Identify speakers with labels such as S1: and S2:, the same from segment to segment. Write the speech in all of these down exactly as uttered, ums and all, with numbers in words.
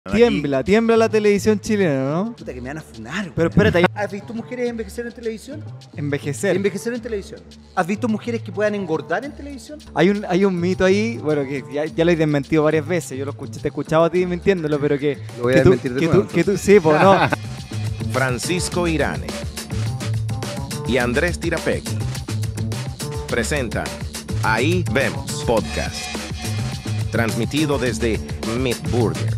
S1: Tiembla, tiembla la televisión chilena, ¿no?
S2: Puta, que me van a funar.
S1: Pero espérate,
S2: ¿Has visto mujeres envejecer en televisión?
S1: envejecer.
S2: Envejecer en televisión. ¿Has visto mujeres que puedan engordar en televisión?
S1: Hay un, hay un mito ahí, bueno, que ya, ya lo he desmentido varias veces. Yo lo escuché, te he escuchado a ti mintiéndolo, pero que.
S2: Lo voy a
S1: que tú-
S2: desmentir de
S1: que
S2: nuevo,
S1: tú- que tú- Sí, pues no.
S3: Francisco Irane y Andrés Tirapegui presentan Ahí Vemos Podcast, transmitido desde Meat Burger.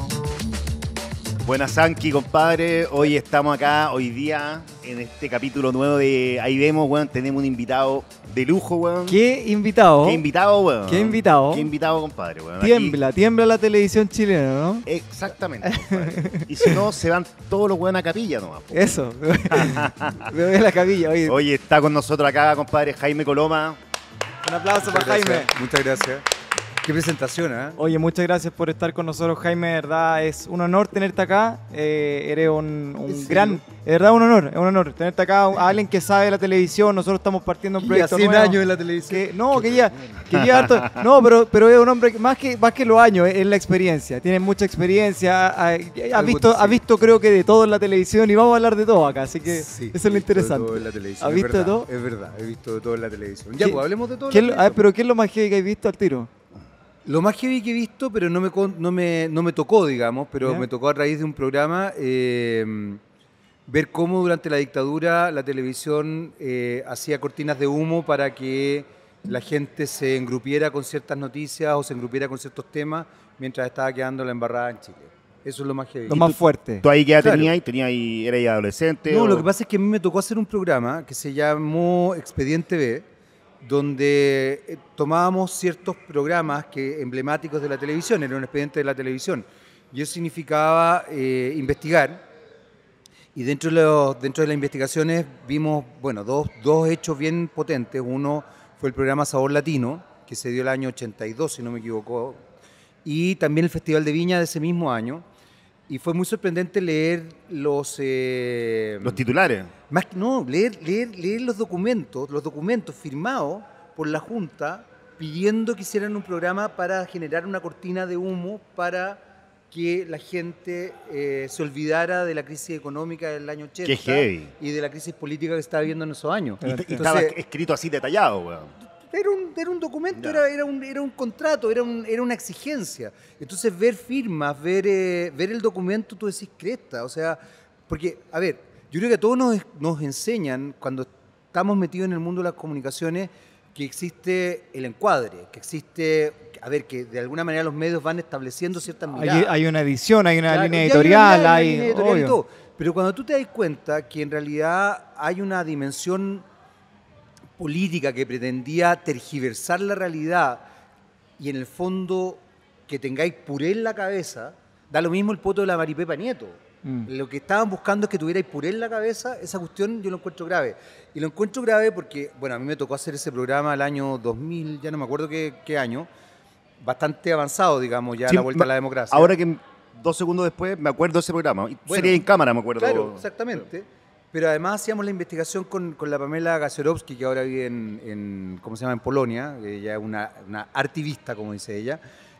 S4: Buenas, Anki, compadre. Hoy estamos acá, hoy día, en este capítulo nuevo de Ahí Vemos, weón. Tenemos un invitado de lujo, weón.
S1: ¿Qué invitado?
S4: ¿Qué invitado, weón?
S1: ¿Qué invitado?
S4: ¿Qué invitado, compadre, weón?
S1: Tiembla, tiembla la televisión chilena, ¿no?
S4: Aquí- Exactamente, compadre. Y si no, se van todos los weones a capilla nomás, po.
S1: Eso. Me voy a la cabilla. Oye,
S4: Oye, está con nosotros acá, compadre, Jaime Coloma.
S1: un aplauso para
S2: Muchas
S1: Jaime.
S2: gracias, Muchas gracias. Qué presentación, ¿eh?
S1: Oye, muchas gracias por estar con nosotros, Jaime. De verdad, es un honor tenerte acá. Eh, eres un, un
S2: ¿En serio?
S1: gran... De verdad, un honor, es un honor tenerte acá. A alguien que sabe de la televisión. Nosotros estamos partiendo un
S2: Ya
S1: proyecto
S2: cien
S1: nuevo.
S2: años en la televisión.
S1: Que, no, que ya, que lleva harto- no, pero, pero es un hombre que más que, más que los años, es la experiencia. Tiene mucha experiencia. Ha, ha- ha
S2: Algo
S1: visto,
S2: sí.
S1: ha visto, creo que de todo en la televisión y vamos a hablar de todo acá. Así que
S2: Sí,
S1: eso es lo
S2: he visto de
S1: interesante.
S2: todo en la televisión,
S1: ¿Has
S2: es
S1: visto de
S2: verdad,
S1: todo?
S2: Es verdad, he visto de todo en la televisión. Ya,
S1: ¿Qué-
S2: pues hablemos de todo. en
S1: ¿Qué
S2: la
S1: es lo- a ver,
S2: televisión.
S1: pero ¿qué es lo más heavy que has visto al tiro?
S2: Lo más heavy que he visto, pero no me, con- no me, no me tocó, digamos, pero
S1: ¿Ya?
S2: me tocó a raíz de un programa eh, ver cómo durante la dictadura la televisión eh, hacía cortinas de humo para que la gente se engrupiera con ciertas noticias o se engrupiera con ciertos temas mientras estaba quedando la embarrada en Chile. Eso es lo más heavy.
S1: Lo más fuerte.
S4: ¿Tú ahí qué edad
S2: Claro.
S4: tenías? ¿Tenías ahí, eras adolescente?
S2: No,
S4: o-
S2: lo que pasa es que a mí me tocó hacer un programa que se llamó Expediente B, donde eh, tomábamos ciertos programas que, emblemáticos de la televisión, era un expediente de la televisión, y eso significaba eh, investigar, y dentro de, los, dentro de las investigaciones vimos bueno, dos, dos hechos bien potentes. Uno fue el programa Sabor Latino, que se dio el año ochenta y dos, si no me equivoco, y también el Festival de Viña de ese mismo año. Y fue muy sorprendente leer los... eh,
S4: Los titulares.
S2: más que no, leer, leer, leer los documentos, los documentos firmados por la Junta pidiendo que hicieran un programa para generar una cortina de humo para que la gente eh, se olvidara de la crisis económica del año ochenta
S4: Qué heavy.
S2: y de la crisis política que estaba viviendo en esos años.
S4: Y, y
S2: Entonces,
S4: estaba escrito así detallado, weón.
S2: era un, era un documento,
S4: Ya.
S2: era, era, un, era un contrato, era, un, era una exigencia. Entonces, ver firmas, ver, eh, ver el documento, tú decís, cresta. O sea, porque, a ver, yo creo que a todos nos, nos enseñan, cuando estamos metidos en el mundo de las comunicaciones, que existe el encuadre, que existe, a ver, que de alguna manera los medios van estableciendo ciertas
S1: Hay,
S2: miradas.
S1: hay una edición, hay una
S2: Claro,
S1: línea
S2: y
S1: editorial,
S2: una
S1: hay...
S2: línea editorial y
S1: obvio.
S2: todo. Pero cuando tú te das cuenta que en realidad hay una dimensión política que pretendía tergiversar la realidad y en el fondo que tengáis puré en la cabeza, da lo mismo el poto de la Maripepa Nieto.
S1: Mm.
S2: Lo que estaban buscando es que tuvierais puré en la cabeza, esa cuestión yo lo encuentro grave. Y lo encuentro grave porque, bueno, a mí me tocó hacer ese programa el año dos mil, ya no me acuerdo qué, qué año, bastante avanzado, digamos, ya
S4: Sí,
S2: la vuelta a la
S4: ma-
S2: democracia.
S4: Ahora que dos segundos después me acuerdo de ese programa. Y
S2: Bueno,
S4: sería en cámara, me acuerdo.
S2: Claro, exactamente. Pero además hacíamos la investigación con, con la Pamela Gacerowski, que ahora vive en, en, ¿cómo se llama?, en Polonia. Ella es una, una artivista, como dice ella.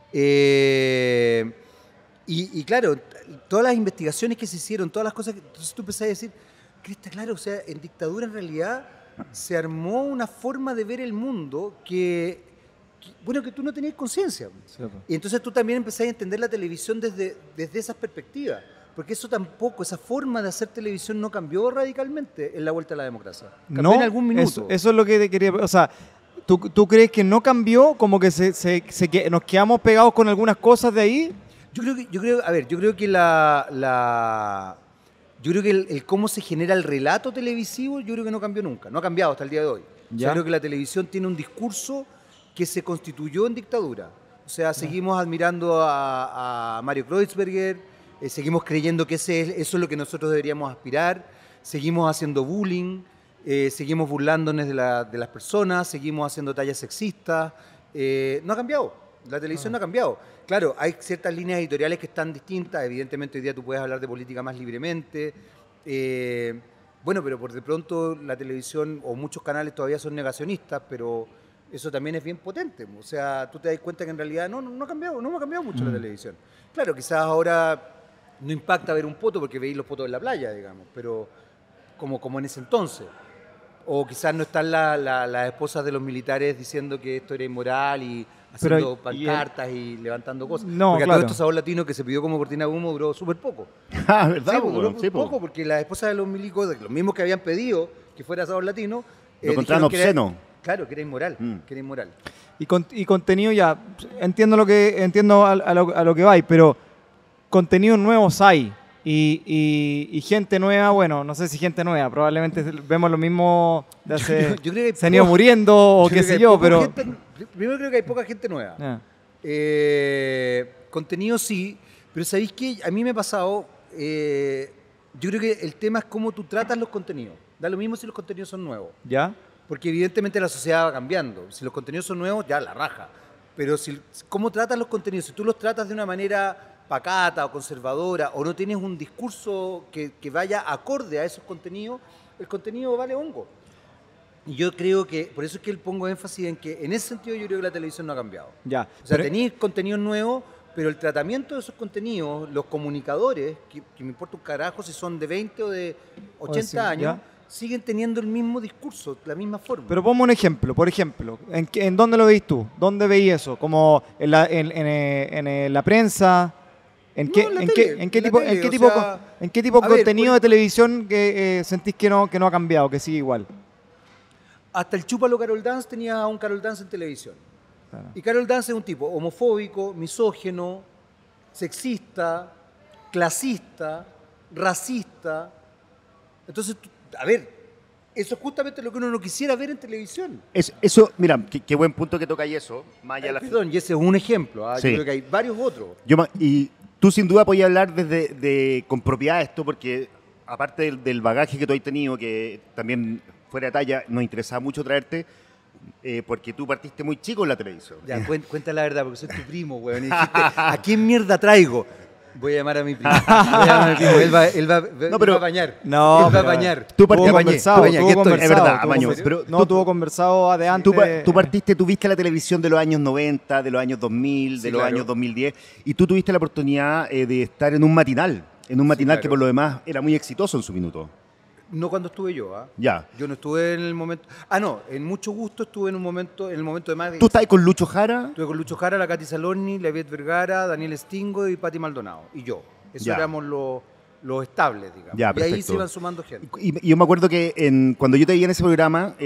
S2: Eh, y, y claro, todas las investigaciones que se hicieron, todas las cosas que... Entonces tú empezás a decir, Crista, claro, o sea, en dictadura en realidad se armó una forma de ver el mundo que, que, bueno, que tú no tenías conciencia.
S1: Sí, pues.
S2: Y entonces tú también empezás a entender la televisión desde, desde esas perspectivas. Porque eso tampoco, esa forma de hacer televisión no cambió radicalmente en la vuelta a la democracia. Cambió
S1: No,
S2: en algún minuto.
S1: Eso, eso es lo que te quería... O sea, ¿tú, tú crees que no cambió? Como que se, se, se que- nos quedamos pegados con algunas cosas de ahí.
S2: Yo creo que, yo creo, a ver, yo creo que la, la yo creo que el, el cómo se genera el relato televisivo, yo creo que no cambió nunca, no ha cambiado hasta el día de hoy. O sea,
S1: Ya.
S2: creo que la televisión tiene un discurso que se constituyó en dictadura. O sea, seguimos admirando a, a Mario Kreuzberger, eh, seguimos creyendo que ese es, eso es lo que nosotros deberíamos aspirar, seguimos haciendo bullying, eh, seguimos burlándonos de, la- de las personas, seguimos haciendo tallas sexistas. Eh, no ha cambiado, la televisión no ha cambiado. Claro, hay ciertas líneas editoriales que están distintas, evidentemente hoy día tú puedes hablar de política más libremente. eh, bueno, pero por de pronto la televisión o muchos canales todavía son negacionistas, pero, eso también es bien potente. O sea, tú te das cuenta que en realidad no, no, no ha cambiado, no ha cambiado mucho
S1: Mm.
S2: la televisión. Claro, quizás ahora no impacta ver un poto porque veis los potos en la playa, digamos, pero como, como en ese entonces. O quizás no están la- la- las esposas de los militares diciendo que esto era inmoral y
S1: Pero,
S2: haciendo
S1: y el-
S2: pancartas y, levantando cosas.
S1: No,
S2: porque a
S1: claro.
S2: todo esto Sabor Latino que se pidió como cortina de humo duró súper poco.
S4: Ah, ¿verdad?
S2: Sí,
S4: po,
S2: duró
S4: weón? Sí, po.
S2: poco porque las esposas de los milicos, de los mismos que habían pedido que fuera Sabor Latino,
S4: Lo encontraron
S2: dijeron que era-
S4: obsceno.
S2: claro, que era inmoral,
S4: Mm.
S2: que era inmoral.
S1: Y, con- y contenido ya, entiendo lo que entiendo a, a lo, a lo que vais, pero contenidos nuevos hay. Y, y- y gente nueva, bueno, no sé si gente nueva, probablemente vemos lo mismo de hace...
S2: Yo- yo creo que hay
S1: se han ido
S2: poca-
S1: muriendo o
S2: Yo
S1: qué
S2: creo que
S1: sé
S2: hay
S1: yo,
S2: poca
S1: pero...
S2: gente- primero creo que hay poca gente nueva.
S1: Ah,
S2: Eh, contenido sí, pero ¿sabéis qué? A mí me ha pasado, eh, yo creo que el tema es cómo tú tratas los contenidos. Da lo mismo si los contenidos son nuevos,
S1: ¿Ya?
S2: porque evidentemente la sociedad va cambiando. Si los contenidos son nuevos, ya la raja. Pero si, cómo tratas los contenidos, si tú los tratas de una manera pacata o conservadora o no tienes un discurso que, que vaya acorde a esos contenidos, el contenido vale hongo. Y yo creo que, por eso es que pongo énfasis en que en ese sentido yo creo que la televisión no ha cambiado.
S1: Ya.
S2: O sea,
S1: Pero-
S2: tenéis contenidos nuevos, pero el tratamiento de esos contenidos, los comunicadores, que, que me importa un carajo si son de veinte o de ochenta
S1: sí,
S2: años,
S1: ya.
S2: siguen teniendo el mismo discurso, la misma forma.
S1: Pero ponme un ejemplo, por ejemplo, ¿en, qué- en dónde lo veis tú? ¿Dónde veis eso? ¿Como en la, en, en, eh, en, eh, la prensa? ¿En
S2: No,
S1: qué,
S2: en la
S1: en
S2: tele,
S1: qué, en qué
S2: en la
S1: tipo,
S2: tele,
S1: en qué
S2: o
S1: tipo,
S2: sea,
S1: co- en qué tipo
S2: a
S1: de
S2: ver,
S1: contenido
S2: por-
S1: de televisión que eh, sentís que no, que no ha cambiado, que sigue igual?
S2: Hasta el Chúpalo Carol Dance tenía a un Carol Dance en televisión.
S1: Claro.
S2: Y Carol Dance es un tipo homofóbico, misógeno, sexista, clasista, racista. Entonces, tú- a ver, eso es justamente lo que uno no quisiera ver en televisión.
S4: Es- eso, mira, qué, qué buen punto que toca ahí eso. Más allá de la-
S2: Perdón, y ese es un ejemplo. ¿ah?
S4: Sí.
S2: Yo creo que hay varios otros.
S4: Yo ma- y tú sin duda podías hablar desde de, con propiedad de esto, porque aparte del, del bagaje que tú has tenido, que también fuera de talla, nos interesaba mucho traerte, eh, porque tú partiste muy chico en la televisión.
S2: Ya, cuen- cuenta la verdad, porque soy tu primo, weón. Y dijiste, ¿a quién mierda traigo? Voy a llamar a mi primo. Voy a llamar a mi primo. Él va, él va, él
S4: pero-
S2: va a bañar.
S1: No,
S2: él va a
S1: pero-
S2: bañar.
S4: Tú
S1: Tuvo
S4: partiste-
S2: Ya bañé,
S1: conversado,
S2: ya bañé,
S1: tuvo
S2: aquí estoy.
S1: conversado,
S4: Es verdad,
S1: tuvo
S4: Maño,
S1: conver-
S4: pero
S1: no,
S4: tú-
S1: tuvo conversado de antes.
S4: Tú, pa- tú partiste, tú viste la televisión de los años noventa, de los años dos mil, de
S2: Sí,
S4: los
S2: claro.
S4: años dos mil diez, y tú tuviste la oportunidad eh, de estar en un matinal, en un matinal
S2: claro.
S4: que por lo demás era muy exitoso en su minuto.
S2: No cuando estuve yo, ¿ah?
S4: Ya.
S2: Yo no estuve en el momento... Ah, no, en mucho gusto estuve en un momento, en el momento de más...
S4: Tú estás ahí con Lucho Jara.
S2: Estuve con Lucho Jara, la Katy Salorni, la Viet Vergara, Daniel Stingo y Pati Maldonado. Y yo. Eso
S4: Ya.
S2: éramos los, los estables, digamos.
S4: Ya,
S2: y ahí
S4: perfecto.
S2: se iban sumando gente.
S4: Y, y yo me acuerdo que en- cuando yo te vi en ese programa,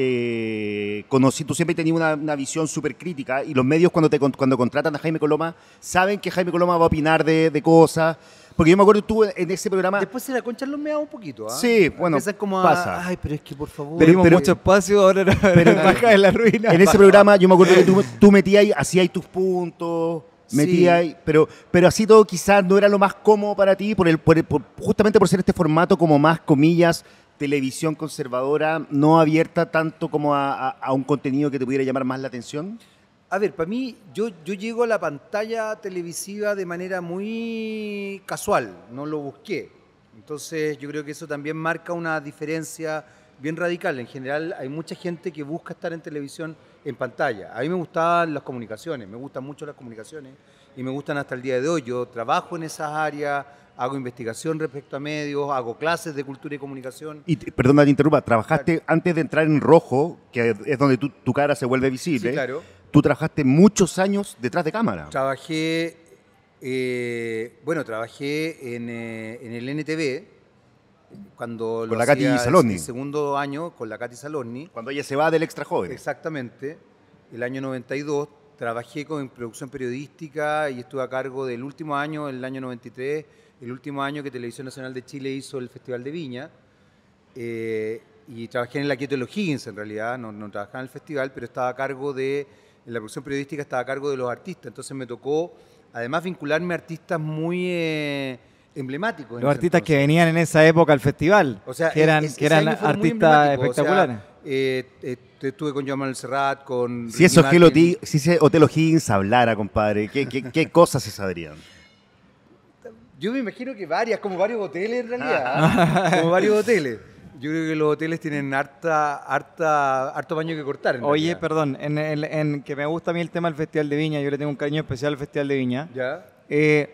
S4: eh, conocí, tú siempre tenías una, una visión súper crítica y los medios cuando, te, con- cuando contratan a Jaime Coloma saben que Jaime Coloma va a opinar de, de cosas. Porque yo me acuerdo que tú en ese programa...
S2: Después se la concha los meados un poquito, ¿ah?
S4: Sí, bueno,
S2: Empiezan como a,
S4: pasa.
S2: Ay, pero es que por favor...
S1: Pedimos
S4: pero-
S1: mucho espacio, ahora era baja en la ruina.
S4: En ese programa yo me acuerdo que tú, tú metías, ahí, hacías ahí tus puntos, metías, ahí, pero, pero así todo quizás no era lo más cómodo para ti, por el, por el- por- justamente por ser este formato como más, comillas, televisión conservadora, no abierta tanto como a, a- a un contenido que te pudiera llamar más la atención.
S2: A ver, para mí, yo, yo llego a la pantalla televisiva de manera muy casual, no lo busqué. Entonces, yo creo que eso también marca una diferencia bien radical. En general, hay mucha gente que busca estar en televisión en pantalla. A mí me gustaban las comunicaciones, me gustan mucho las comunicaciones y me gustan hasta el día de hoy. Yo trabajo en esas áreas, hago investigación respecto a medios, hago clases de cultura y comunicación.
S4: Y te- perdona, te interrumpa, trabajaste antes de entrar en Rojo, que es donde tu, tu cara se vuelve visible.
S2: Sí, claro.
S4: Tú trabajaste muchos años detrás de cámara.
S2: Trabajé, eh, bueno, trabajé en, eh, en el N T V cuando
S4: Con
S2: lo
S4: la Katy
S2: hacía
S4: Salorni.
S2: el segundo año con la Katy Salorni.
S4: Cuando ella se va del extra joven.
S2: Exactamente, el año noventa y dos. Trabajé con producción periodística y estuve a cargo del último año, el año noventa y tres, el último año que Televisión Nacional de Chile hizo el Festival de Viña. Eh, y trabajé en la Quieto de los Higgins, en realidad, no, no trabajaba en el festival, pero estaba a cargo de, en la producción periodística estaba a cargo de los artistas. Entonces me tocó, además, vincularme a artistas muy eh, emblemáticos. en
S1: Los
S2: ese
S1: artistas que
S2: entonces.
S1: venían en esa época al festival,
S2: O sea,
S1: que eran,
S2: es-
S1: que
S2: ese
S1: eran
S2: año fueron muy
S1: artistas
S2: emblemáticos. O sea,
S1: espectaculares.
S2: eh, eh, estuve con Joan Manuel Serrat, con
S4: Si
S2: Ricky
S4: eso
S2: Martin.
S4: Hello si ese Hotel O'Higgins hablara, compadre, ¿qué, qué, qué cosas se sabrían?
S2: Yo me imagino que varias, como varios hoteles en realidad. ¿ah? Como varios hoteles. Yo creo que los hoteles tienen harta, harta, harto baño que cortar. En
S1: Oye,
S2: realidad.
S1: perdón, en, el- en que me gusta a mí el tema del Festival de Viña, yo le tengo un cariño especial al Festival de Viña.
S2: ¿Ya?
S1: Eh,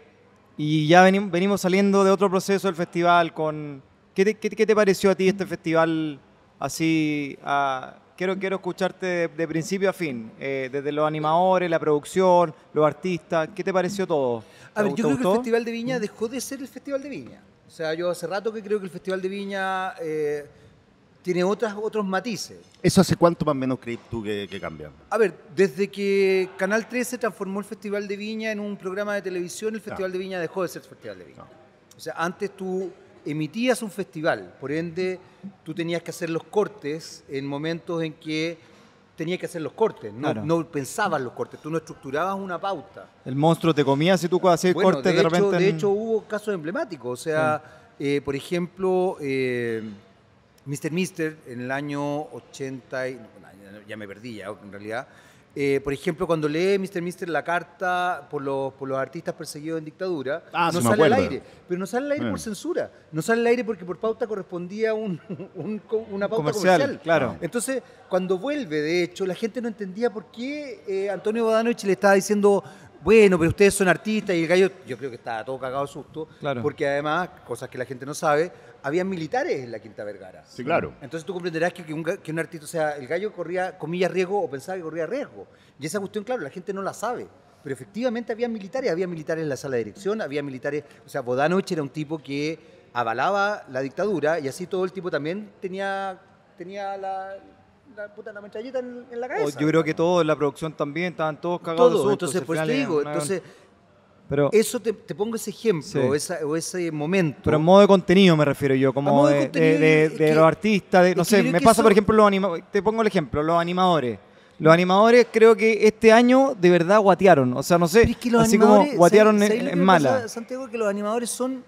S1: y ya venimos, venimos saliendo de otro proceso del festival con... ¿Qué te, qué, qué te pareció a ti este festival así? ah, quiero, quiero escucharte de, de principio a fin, eh, desde los animadores, la producción, los artistas, ¿qué te pareció todo?
S2: A ver,
S1: ¿Te
S2: yo creo que el
S1: gustó?
S2: Festival de Viña dejó de ser el Festival de Viña. O sea, yo hace rato que creo que el Festival de Viña eh, tiene otras, otros matices.
S4: ¿Eso hace cuánto más o menos crees tú que, que cambia?
S2: A ver, desde que Canal trece transformó el Festival de Viña en un programa de televisión, el Festival de Viña dejó de ser Festival de Viña. O sea, antes tú emitías un festival, por ende tú tenías que hacer los cortes en momentos en que tenías que hacer los cortes, no,
S1: Claro.
S2: no pensabas los cortes, tú no estructurabas una pauta.
S1: El monstruo te comía si tú hacías
S2: Bueno,
S1: cortes
S2: de,
S1: de,
S2: hecho,
S1: repente.
S2: de
S1: en-
S2: hecho hubo casos emblemáticos, o sea, eh, por ejemplo, eh, mister Mister en el año ochenta, y, no, ya- ya me perdí ya en realidad, eh, por ejemplo, cuando lee mister Mister la carta por los, por los artistas perseguidos en dictadura,
S4: Ah,
S2: no
S4: sí me
S2: sale al
S4: acuerdo.
S2: aire, pero no sale al aire
S4: Eh.
S2: por censura, no sale al aire porque por pauta correspondía un, un co- una pauta
S1: Comercial,
S2: comercial.
S1: claro.
S2: Entonces, cuando vuelve, de hecho, la gente no entendía por qué eh, Antonio Bodanovich le estaba diciendo, bueno, pero ustedes son artistas, y el gallo, yo creo que estaba todo cagado de susto,
S1: Claro.
S2: porque además, cosas que la gente no sabe, habían militares en la Quinta Vergara.
S4: Sí, claro.
S2: Entonces tú comprenderás que, que un, ga- que un artista, o sea, el gallo corría, comillas, riesgo o pensaba que corría riesgo. Y esa cuestión, claro, la gente no la sabe. Pero efectivamente había militares, había militares en la sala de dirección, había militares, o sea, Bodanovich era un tipo que avalaba la dictadura y así todo el tipo también tenía, tenía la, la, puta, la metralleta en, en la
S1: O
S2: cabeza.
S1: yo creo que todos en la producción también estaban todos cagados de
S2: todo.
S1: susto,
S2: Entonces,
S1: si al
S2: pues te
S1: final
S2: digo,
S1: era-
S2: entonces,
S1: pero,
S2: eso te, te pongo ese ejemplo,
S1: Sí.
S2: o, esa- o ese momento.
S1: pero en modo de contenido me refiero yo,
S2: A
S1: como
S2: modo de
S1: de,
S2: contenido,
S1: de- de-
S2: es
S1: de
S2: que-
S1: los artistas, de- no
S2: es que
S1: sé,
S2: creo
S1: me
S2: que
S1: pasa
S2: eso-
S1: por ejemplo los animadores, te pongo el ejemplo, los animadores. Los animadores creo que este año de verdad guatearon, o sea, no sé,
S2: Pero es que los
S1: así como
S2: animadores,
S1: guatearon
S2: ¿sabes-
S1: en,
S2: sabes lo que
S1: en
S2: me
S1: mala.
S2: pasa, Santiago, que los animadores son...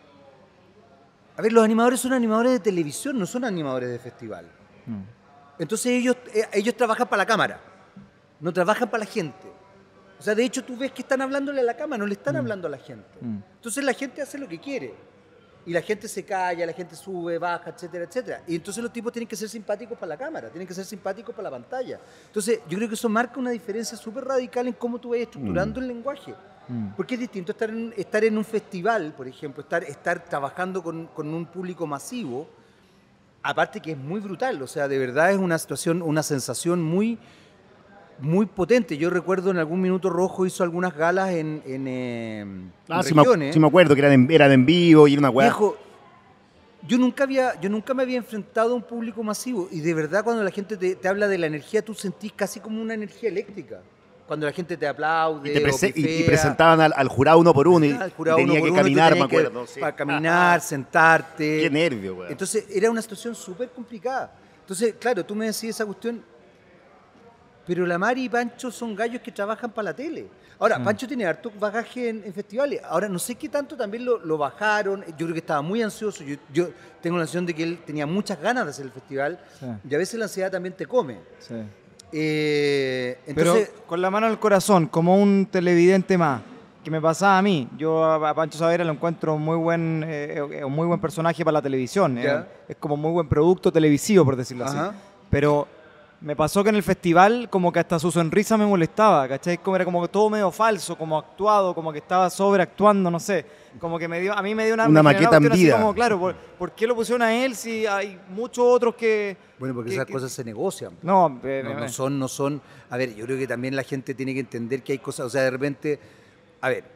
S2: A ver, los animadores son animadores de televisión, no son animadores de festival.
S1: Mm.
S2: Entonces ellos, eh, ellos trabajan para la cámara, no trabajan para la gente. O sea, de hecho tú ves que están hablándole a la cámara, no le están hablando a la gente.
S1: Mm.
S2: Entonces la gente hace lo que quiere. Y la gente se calla, la gente sube, baja, etcétera, etcétera. Y entonces los tipos tienen que ser simpáticos para la cámara, tienen que ser simpáticos para la pantalla. Entonces yo creo que eso marca una diferencia súper radical en cómo tú vas estructurando el lenguaje.
S1: Mm.
S2: Porque es distinto estar en, estar en un festival, por ejemplo, estar, estar trabajando con, con un público masivo, aparte que es muy brutal, o sea, de verdad es una situación, una sensación muy, muy potente. Yo recuerdo en algún Minuto Rojo hizo algunas galas en, en, eh, en
S4: Ah, sí me,
S2: regiones.
S4: sí me acuerdo que eran en, eran en vivo y era una weá.
S2: Viejo, yo nunca, había, yo nunca me había enfrentado a un público masivo y de verdad cuando la gente te, te habla de la energía, tú sentís casi como una energía eléctrica. Cuando la gente te aplaude
S4: Y, te prese-
S2: o
S4: y- y
S2: pifea.
S4: presentaban al, al jurado uno por uno y,
S2: Al jurado
S4: y tenía
S2: uno por
S4: que
S2: uno, y tú
S4: caminar, me
S2: tenías que-
S4: acuerdo. sí.
S2: Para caminar, sentarte.
S4: Qué nervio, weón.
S2: Entonces era una situación súper complicada. Entonces, claro, tú me decís esa cuestión, pero la Mari y Pancho son gallos que trabajan para la tele. Ahora,
S1: Sí.
S2: Pancho tiene harto bagaje en, en festivales. Ahora, no sé qué tanto también lo, lo bajaron. Yo creo que estaba muy ansioso. Yo, yo tengo la sensación de que él tenía muchas ganas de hacer el festival.
S1: Sí.
S2: Y a veces la ansiedad también te come.
S1: Sí.
S2: Eh,
S1: Pero
S2: entonces,
S1: con la mano al corazón, como un televidente más, que me pasaba a mí. Yo a a Pancho Saavedra lo encuentro muy buen, eh, eh, un muy buen personaje para la televisión. eh.
S2: Ya.
S1: Es como muy buen producto televisivo, por decirlo
S2: Ajá.
S1: así. Pero me pasó que en el festival como que hasta su sonrisa me molestaba, ¿cachai? Como era como que todo medio falso, como actuado, como que estaba sobreactuando, no sé. Como que me dio, a mí me dio una...
S4: Una
S1: me generó
S4: maqueta en
S1: cuestión así
S4: vida.
S1: Como, claro, ¿por, por qué lo pusieron a él si hay muchos otros que...
S2: bueno, porque
S1: que-
S2: esas
S1: que-
S2: cosas se negocian.
S1: No, eh,
S2: No,
S1: eh,
S2: no son, no son. A ver, yo creo que también la gente tiene que entender que hay cosas, o sea, de repente, a ver,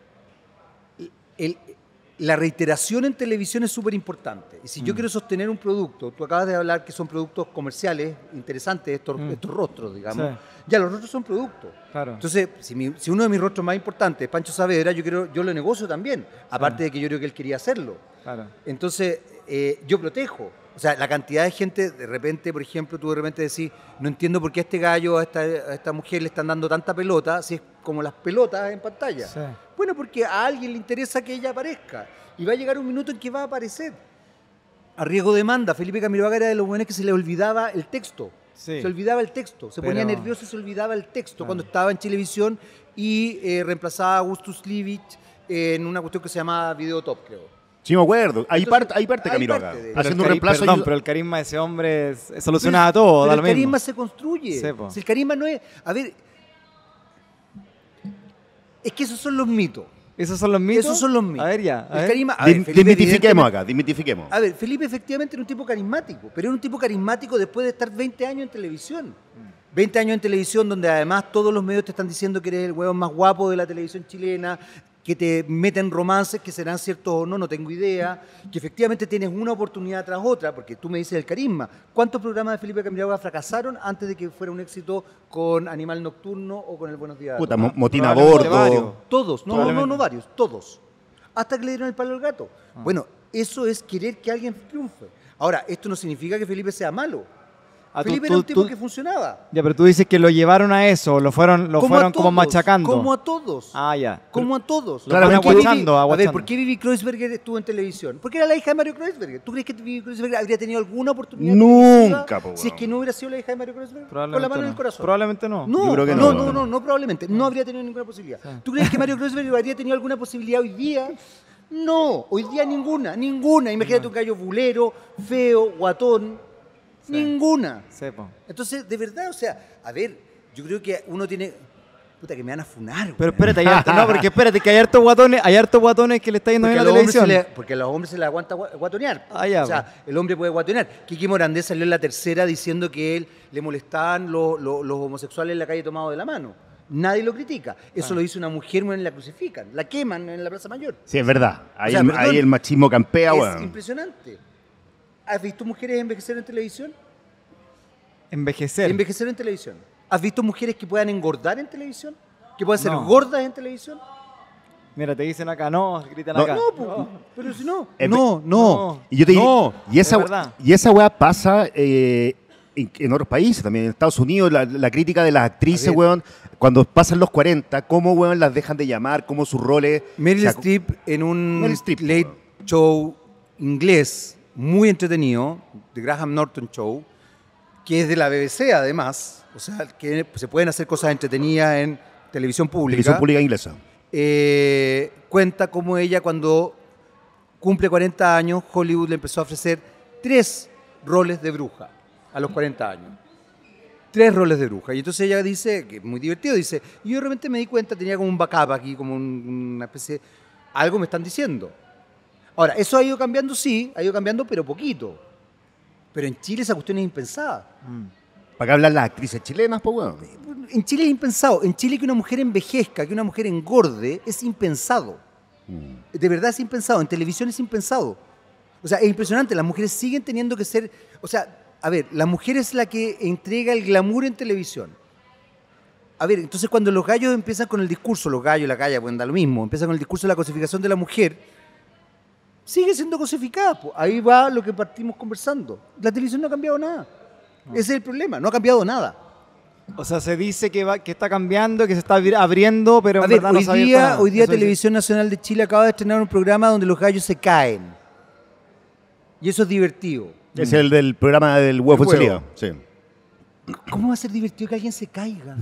S2: el- la reiteración en televisión es súper importante. Y si yo
S1: Mm.
S2: quiero sostener un producto, tú acabas de hablar que son productos comerciales interesantes, estos,
S1: Mm.
S2: estos rostros, digamos,
S1: Sí.
S2: ya los rostros son productos.
S1: claro.
S2: Entonces, si, mi- si uno de mis rostros más importantes es Pancho Saavedra, yo, quiero, yo lo negocio también, aparte de que yo creo que él quería hacerlo.
S1: claro.
S2: Entonces, eh, yo protejo. O sea, la cantidad de gente, de repente, por ejemplo, tú de repente decís, no entiendo por qué a este gallo, a esta, a esta mujer le están dando tanta pelota, si es como las pelotas en pantalla.
S1: Sí.
S2: Bueno, porque a alguien le interesa que ella aparezca. Y va a llegar un minuto en que va a aparecer. A riesgo de demanda, Felipe Camiroaga era de los buenos que se le olvidaba el texto.
S1: Sí.
S2: Se olvidaba el texto. Se ponía
S1: Pero-
S2: nervioso y se olvidaba el texto
S1: Claro.
S2: cuando estaba en Chilevisión y eh, reemplazaba a Augustus Livich en una cuestión que se llamaba Videotop, creo.
S4: Sí, me acuerdo. Hay
S2: Entonces,
S4: parte, hay parte
S2: hay
S4: Camilo
S2: parte
S4: acá.
S2: de-
S1: Pero
S4: Haciendo
S1: el
S4: un
S1: cari-
S4: reemplazo.
S1: Perdón,
S4: yo-
S1: pero el carisma de ese hombre es- es
S2: Pero-
S1: solucionaba todo,
S2: pero
S1: da
S2: el
S1: lo mismo.
S2: carisma se construye.
S1: Sí, po.
S2: Si el carisma no es... A ver, es que esos son los mitos.
S1: ¿Esos son los mitos?
S2: Esos son los mitos.
S1: A ver, ya. a
S2: El
S1: ver.
S2: carisma... a ver,
S4: Dim-
S2: Felipe,
S4: Desmitifiquemos
S2: evidentemente-
S4: acá, desmitifiquemos.
S2: A ver, Felipe efectivamente era un tipo carismático, pero era un tipo carismático después de estar veinte años en televisión. veinte años en televisión donde además todos los medios te están diciendo que eres el huevón más guapo de la televisión chilena, que te meten romances que serán ciertos o no, no tengo idea, que efectivamente tienes una oportunidad tras otra, porque tú me dices el carisma. ¿Cuántos programas de Felipe Camiroaga fracasaron antes de que fuera un éxito con Animal Nocturno o con El Buenos Días? a
S4: Puta,
S2: Todos?
S4: mo- motín a
S1: probablemente
S4: bordo.
S1: varios.
S2: Todos, no, no, no,
S1: Probablemente.
S2: no varios, todos. Hasta que le dieron el palo al gato. Bueno, eso es querer que alguien triunfe. Ahora, esto no significa que Felipe sea malo.
S1: Ah, tú-
S2: Felipe
S1: tú-
S2: era un tipo
S1: tú-
S2: que funcionaba.
S1: Ya, pero tú dices que lo llevaron a eso, lo fueron, lo
S2: Como a
S1: fueron como
S2: todos,
S1: machacando.
S2: Como a todos.
S1: Ah, ya.
S2: Como a todos.
S1: Lo fueron
S2: ¿Por qué Vivi-
S1: aguachando,
S2: A ver,
S1: aguachando.
S2: ¿por qué Vivi Kreuzberger estuvo en televisión? Porque era la hija de Mario Kreuzberger. ¿Tú crees que Vivi Kreuzberger habría tenido alguna oportunidad
S4: Nunca,
S2: televisiva
S4: po,
S2: si es
S4: weón.
S2: que no hubiera sido la hija de Mario Kreuzberger? Con la
S1: Probablemente
S2: mano en
S1: no.
S2: el corazón.
S1: Probablemente no.
S2: No,
S4: Yo creo que
S2: no,
S4: no.
S2: no, no, no, probablemente. No habría tenido ninguna posibilidad. ¿Tú crees que Mario Kreuzberger habría tenido alguna posibilidad hoy día? No, hoy día ninguna, ninguna. Imagínate un gallo bulero, feo, guatón. Ninguna.
S1: Sepo.
S2: Entonces, de verdad, o sea, a ver, yo creo que uno tiene... Puta, que me van a funar.
S1: Pero
S2: weón.
S1: espérate, hay harto- no, porque espérate, que hay hartos guatones, hay hartos guatones que le está yendo
S2: Porque
S1: bien
S2: a,
S1: a
S2: los
S1: la
S2: hombres se
S1: televisión.
S2: le, porque a los hombres se les aguanta gua- guatonear.
S1: Ah, ya,
S2: o sea, el hombre puede guatonear. Kiki Morandé salió en la tercera diciendo que él le molestaban lo- lo- los homosexuales en la calle tomados de la mano. Nadie lo critica. Eso lo dice una mujer, bueno, la crucifican, la queman en la Plaza Mayor.
S4: Sí, es verdad. Ahí,
S2: O sea,
S4: el,
S2: perdón,
S4: ahí el machismo campea,
S2: es
S4: weón.
S2: impresionante. ¿Has visto mujeres envejecer en televisión?
S1: Envejecer.
S2: Envejecer en televisión. ¿Has visto mujeres que puedan engordar en televisión? ¿Que puedan ser
S1: No.
S2: gordas en televisión?
S1: Mira, te dicen acá, no, gritan
S4: No,
S1: acá.
S2: No, po, pero si no.
S4: Es
S2: No, no.
S1: no.
S4: Y yo te
S2: No,
S4: y esa,
S1: es verdad.
S4: y esa weá pasa eh, en, en otros países también. En Estados Unidos, la, la crítica de las actrices,
S2: A ver.
S4: weón, cuando pasan los cuarenta, cómo, weón, las dejan de llamar, cómo sus roles...
S2: Meryl
S4: se acu-
S2: Streep en un
S4: Meryl Streep,
S2: late
S4: weón.
S2: show inglés muy entretenido, The Graham Norton Show, que es de la B B C además, o sea, que se pueden hacer cosas entretenidas en televisión pública.
S4: Televisión pública inglesa.
S2: Eh, cuenta cómo ella cuando cumple cuarenta años, Hollywood le empezó a ofrecer tres roles de bruja a los cuarenta años. Tres roles de bruja. Y entonces ella dice, que es muy divertido, dice, y yo de repente me di cuenta, tenía como un backup aquí, como un- una especie, algo me están diciendo. Ahora, eso ha ido cambiando, sí, ha ido cambiando, pero poquito. Pero en Chile esa cuestión es impensada.
S4: ¿Para qué hablan las actrices chilenas, pues, weón?
S2: En Chile es impensado. En Chile que una mujer envejezca, que una mujer engorde, es impensado. De verdad es impensado. En televisión es impensado. O sea, es impresionante. Las mujeres siguen teniendo que ser... O sea, a ver, la mujer es la que entrega el glamour en televisión. A ver, entonces cuando los gallos empiezan con el discurso, los gallos, la galla, pues da lo mismo, empiezan con el discurso de la cosificación de la mujer, sigue siendo cosificada. Pues. Ahí va lo que partimos conversando. La televisión no ha cambiado nada. Ese es el problema, no ha cambiado nada.
S1: O sea, se dice que, va, que está cambiando, que se está abri- abriendo, pero
S2: A
S1: en
S2: ver,
S1: verdad no
S2: hoy
S1: se ha abierto
S2: día,
S1: nada.
S2: hoy día
S1: Eso dice.
S2: Televisión Nacional de Chile acaba de estrenar un programa donde los gallos se caen. Y eso es divertido.
S4: Es el del programa del huevo
S2: El huevo.
S4: Fuensalida. Sí.
S2: ¿Cómo va a ser divertido que alguien se caiga?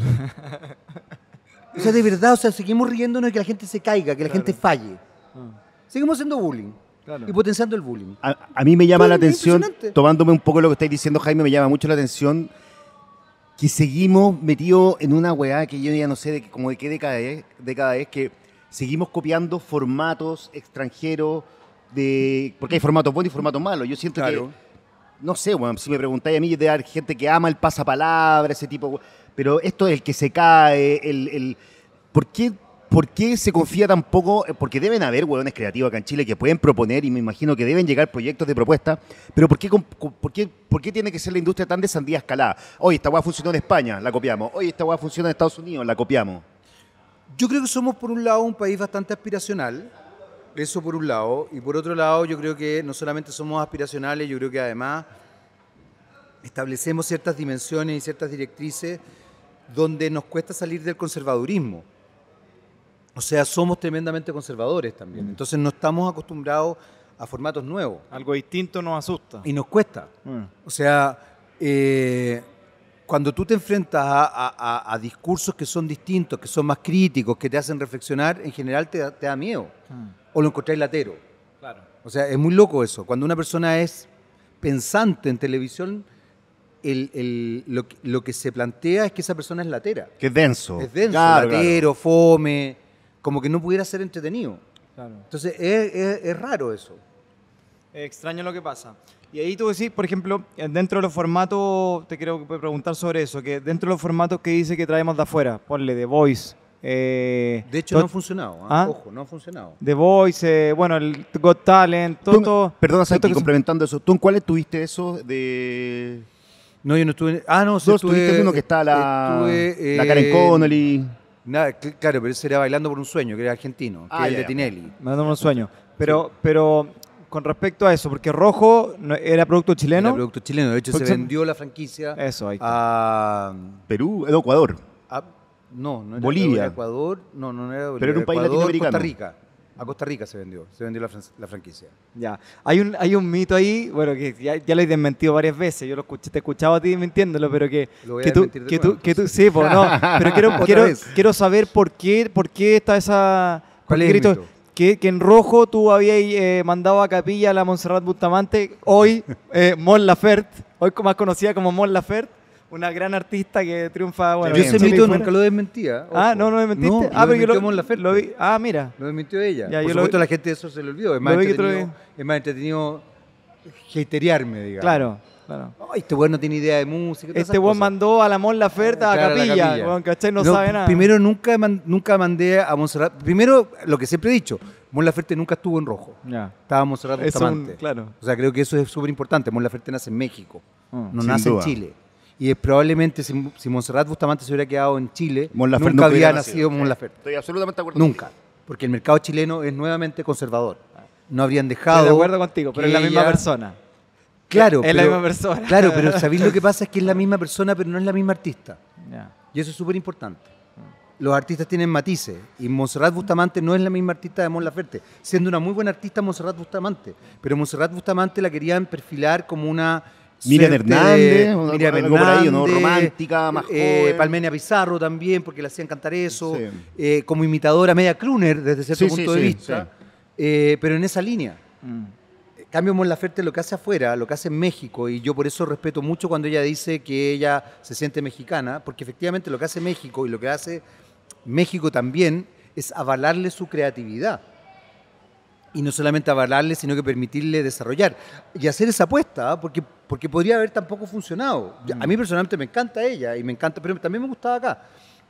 S2: O sea, de verdad, o sea, seguimos riéndonos de que la gente se caiga, que la gente falle. Seguimos haciendo bullying
S1: Claro.
S2: y potenciando el bullying.
S4: A, a mí me llama
S2: Pues,
S4: la atención,
S2: impresionante.
S4: tomándome un poco lo que estáis diciendo, Jaime, me llama mucho la atención que seguimos metidos en una weá que yo ya no sé de, qué- como de qué década es, década es, que seguimos copiando formatos extranjeros, de porque hay formatos buenos y formatos malos. Yo siento
S2: Claro.
S4: que, no sé, weón, si me preguntáis a mí, de haber gente que ama el pasapalabra, ese tipo, we- pero esto es el que se cae, el... el ¿por qué? ¿Por qué se confía tan poco? Porque deben haber hueones creativos acá en Chile que pueden proponer y me imagino que deben llegar proyectos de propuesta, pero ¿por qué, com- com- por qué, por qué tiene que ser la industria tan de sandía escalada? Oye, esta hueá funcionó en España, la copiamos. Oye, esta hueá funciona en Estados Unidos, la copiamos.
S2: Yo creo que somos, por un lado, un país bastante aspiracional, eso por un lado, y por otro lado, yo creo que no solamente somos aspiracionales, yo creo que además establecemos ciertas dimensiones y ciertas directrices donde nos cuesta salir del conservadurismo. O sea, somos tremendamente conservadores también, entonces no estamos acostumbrados a formatos nuevos
S1: Algo distinto nos asusta.
S2: y nos cuesta.
S1: Mm.
S2: O sea, eh, cuando tú te enfrentas a, a- a- a discursos que son distintos, que son más críticos, que te hacen reflexionar, en general te da, te da miedo. O lo encontráis latero.
S1: Claro.
S2: O sea, es muy loco eso. Cuando una persona es pensante en televisión, el, el- lo, que- lo que se plantea es que esa persona es latera.
S4: Que es denso.
S2: Es denso,
S4: Claro,
S2: latero, fome, como que no pudiera ser entretenido.
S1: Claro.
S2: Entonces, es, es- es raro eso.
S1: Es extraño lo que pasa. Y ahí tú decís, por ejemplo, eh, dentro de los formatos, te quiero preguntar sobre eso, que dentro de los formatos que dice que traemos de afuera, ponle The Voice, eh,
S2: De hecho,
S1: to-
S2: no ha funcionado. ¿ah?
S1: ¿Ah?
S2: Ojo, no ha funcionado.
S1: The Voice, eh, bueno, el Got Talent, todo,
S4: Tú-
S1: todo-
S4: Perdona,
S1: todo
S4: Santi,
S1: esto que se-
S4: complementando eso. ¿Tú en cuáles tuviste eso de...?
S2: No, yo no estuve... Ah, no, sí
S4: Tú
S2: estuve...
S4: estuviste en uno que está la,
S2: estuve,
S4: la Karen
S2: eh,
S4: Connolly.
S2: Nada, cl- claro, pero ese era Bailando por un Sueño, que era argentino, que
S4: Ah,
S2: es el
S4: ya,
S2: de
S4: ya.
S2: Tinelli.
S1: Me da un sueño. Pero, pero con respecto a eso, porque Rojo no- era producto chileno.
S2: Era producto chileno. De hecho,
S1: Porque
S2: se
S1: son-
S2: vendió la franquicia
S1: Eso, ahí está.
S2: a,
S4: Perú, eh, Ecuador.
S2: a- No, no era
S4: Bolivia.
S2: era Ecuador. No, no era Bolivia.
S4: Pero era un país
S2: Ecuador,
S4: latinoamericano.
S2: Costa Rica. A Costa Rica se vendió. Se vendió la, fran- la franquicia.
S1: Ya. Hay un, hay un mito ahí, bueno, que ya, ya lo he desmentido varias veces. Yo lo escuché, te he escuchado a ti mintiéndolo, pero que,
S2: Lo voy a
S1: que tú,
S2: desmentir de
S1: que
S2: nuevo,
S1: tú, que tú, sí, pues no. Pero quiero,
S2: Otra
S1: quiero,
S2: vez.
S1: quiero saber por qué, por qué está esa.
S2: ¿Cuál
S1: por
S2: es
S1: qué
S2: el
S1: grito-
S2: mito?
S1: Que, que en Rojo tú habías eh, mandado a capilla a la Montserrat Bustamante, hoy eh, Mon Laferte, hoy más conocida como Mon Laferte, una gran artista que triunfa. Bueno,
S2: yo
S1: en
S2: ese
S1: Chile y
S2: mito
S1: fuera.
S2: nunca lo desmentía.
S1: Ah,
S2: ojo.
S1: no, no me mentiste.
S2: No,
S1: ah,
S2: lo
S1: pero yo
S2: desmintió
S1: lo,
S2: Mon Laferte.
S1: lo vi. Ah, mira.
S2: Lo desmintió ella.
S1: Ya,
S2: Por
S1: yo lo
S2: supuesto,
S1: vi-
S2: la gente eso se le olvidó. Es más,
S1: Lo vi que te lo
S2: entretenido, es más entretenido haterearme, digamos.
S1: Claro, claro.
S2: Ay, este weón no tiene idea de música. todas
S1: Este
S2: esas
S1: weón
S2: cosas.
S1: mandó a la Mon Laferte a
S2: Claro, a la
S1: capilla,
S2: capilla.
S1: weón, ¿cachai? No, sabe nada.
S2: Primero, nunca, man- nunca mandé a Montserrat. Primero, lo que siempre he dicho, Mon Laferte nunca estuvo en Rojo.
S1: Ya.
S2: Estaba Montserrat
S1: Es un-
S2: Bustamante.
S1: claro.
S2: O sea, creo que eso es súper importante. Mon Laferte nace en México,
S1: Mm.
S2: no
S4: Sin
S2: nace
S4: duda.
S2: en Chile. Y es probablemente si, si Montserrat Bustamante se hubiera quedado en Chile,
S4: Mon Laferte
S2: nunca
S4: nunca hubiera
S2: había
S4: nacido.
S2: nacido Mon Laferte.
S4: Estoy absolutamente de acuerdo.
S2: Nunca. Porque el mercado chileno es nuevamente conservador. No habrían dejado.
S1: Estoy de acuerdo contigo, pero
S2: que
S1: es la misma
S2: ella-
S1: persona.
S2: Claro,
S1: Es la
S2: pero-
S1: misma persona.
S2: Claro, pero ¿sabéis lo que pasa? Es que es la misma persona, pero no es la misma artista.
S1: Ya.
S2: Y eso es súper importante. Los artistas tienen matices. Y Montserrat Bustamante no es la misma artista de Mon Laferte. Siendo una muy buena artista, Montserrat Bustamante. Pero Montserrat Bustamante la querían perfilar como una.
S4: Miriam
S2: suerte
S4: Hernández,
S2: de-
S4: o
S2: Miriam
S4: algo por ahí, ¿no?
S2: Hernández,
S4: Romántica, más
S2: eh,
S4: joven.
S2: Palmenia Pizarro también, porque le hacían cantar eso.
S4: Sí.
S2: eh, como imitadora media crooner, desde cierto
S4: Sí,
S2: punto
S4: sí,
S2: de
S4: sí,
S2: vista.
S4: sí.
S2: Eh, pero en esa línea.
S1: Mm.
S2: En cambio, Mon Laferte lo que hace afuera, lo que hace en México, y yo por eso respeto mucho cuando ella dice que ella se siente mexicana, porque efectivamente lo que hace México y lo que hace México también es avalarle su creatividad. Y no solamente avalarle, sino que permitirle desarrollar. Y hacer esa apuesta, ¿ah? porque, porque podría haber tampoco funcionado. A mí personalmente me encanta ella, y me encanta, pero también me gustaba acá.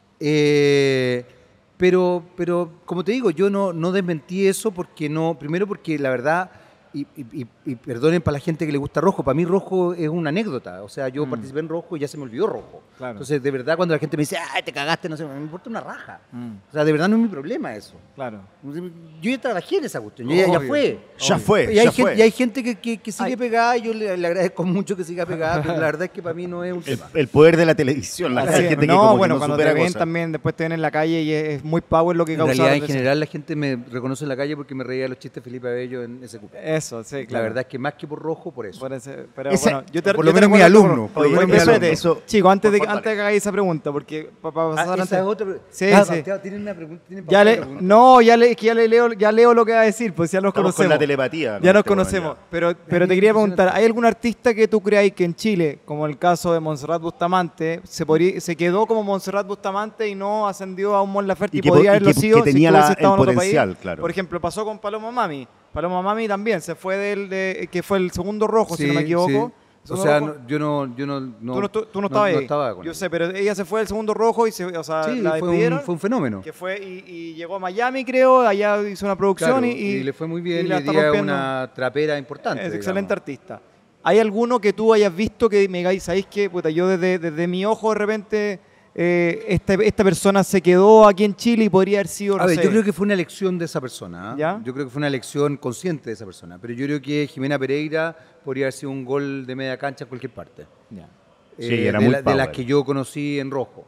S2: Eh, pero, pero, como te digo, yo no, no desmentí eso porque no, primero porque la verdad, y, y- y- y perdonen para la gente que le gusta Rojo, para mí Rojo es una anécdota. O sea, yo
S1: Mm.
S2: participé en Rojo y ya se me olvidó Rojo.
S1: Claro.
S2: Entonces, de verdad, cuando la gente me dice, ay, te cagaste, no sé, me importa una raja.
S1: Mm.
S2: O sea, de verdad no es mi problema eso.
S1: Claro.
S2: Yo ya trabajé en esa cuestión, ya, ya
S1: Obvio.
S2: fue.
S4: Ya fue,
S2: Y hay,
S4: ya
S2: gente,
S4: fue.
S2: y hay gente que, que- que sigue
S1: Ay.
S2: pegada, y yo le, le agradezco mucho que siga pegada, pero la verdad es que para mí no es un
S4: El,
S2: tema.
S4: el poder de la televisión. La
S1: Así
S4: hay
S1: es.
S4: gente que
S1: no,
S4: como que
S1: bueno,
S4: no
S1: cuando
S4: supera
S1: te ven
S4: cosas.
S1: también, después te ven en la calle y es, es muy power lo que
S2: En
S1: causa.
S2: realidad, en
S1: eso.
S2: general, la gente me reconoce en la calle porque me reía de los chistes de Felipe Abello en ese cupo.
S1: Eso, sí, claro.
S2: La verdad es que más que por Rojo, por eso.
S1: Por ese- pero
S4: Ese-
S1: bueno, yo te,
S2: por
S1: yo
S2: lo
S1: te
S2: menos mi
S1: recuerdo
S2: alumno,
S1: que-
S2: por lo
S1: Oye,
S2: menos mi
S1: espérate,
S2: alumno.
S4: Eso-
S1: Chico, antes de,
S4: por favor,
S1: antes de que hagáis esa pregunta, porque para
S2: Ah,
S1: pasar
S2: esa
S1: antes-
S2: es otra pre-
S1: Sí,
S2: Ah,
S1: sí.
S2: Santiago, ¿tienen una pregunta? ¿Tienen
S1: Ya
S2: para
S1: le,
S2: una pregunta?
S1: no, ya le, que ya le leo, ya leo lo que va a decir, pues ya nos
S4: Estamos con
S1: conocemos.
S4: la telepatía.
S1: Ya nos
S4: Este weón,
S1: conocemos.
S4: ya.
S1: Pero, pero te quería preguntar, ¿hay algún artista que tú creáis que en Chile, como el caso de Montserrat Bustamante, se, podría- se quedó como Montserrat Bustamante y no ascendió a un Mon Laferte
S4: Y
S1: y,
S4: que po-
S1: podría
S4: y
S1: haberlo
S4: que-
S1: sido
S4: que
S1: si
S4: tenía
S1: hubiese
S4: la-
S1: estado
S4: el
S1: en otro
S4: potencial,
S1: país?
S4: claro.
S1: Por ejemplo, pasó con Paloma Mami. Paloma Mami también se fue del de, que fue el segundo rojo, si no me
S2: Sí,
S1: equivoco.
S2: sí. O
S1: Segundo
S2: sea,
S1: rojo.
S2: no- yo no, yo no, no,
S1: tú no, tú- tú no estabas ahí.
S2: no estaba con
S1: Yo
S2: ella.
S1: sé, pero ella se fue del segundo rojo y se, o sea,
S2: Sí,
S1: la
S2: fue
S1: despidieron.
S2: un, fue un fenómeno.
S1: Que fue y, y llegó a Miami, creo, allá hizo una producción
S2: Claro,
S1: y,
S2: y, le fue muy bien,
S1: y la
S2: y
S1: está
S2: hoy día es
S1: rompiendo.
S2: una trapera importante.
S1: Es
S2: digamos.
S1: excelente artista. ¿Hay alguno que tú hayas visto que me digáis, sabéis que puta, yo desde, desde mi ojo de repente eh, esta, esta persona se quedó aquí en Chile y podría haber sido, no
S2: A ver,
S1: sé,
S2: yo creo que fue una elección de esa persona. ¿ah?
S1: ¿Ya?
S2: Yo creo que fue una elección consciente de esa persona. Pero yo creo que Jimena Pereira podría haber sido un gol de media cancha en cualquier parte.
S1: Ya.
S4: Sí,
S2: Eh,
S4: era
S2: de,
S4: muy
S2: la- de las
S4: power.
S2: que yo conocí en Rojo.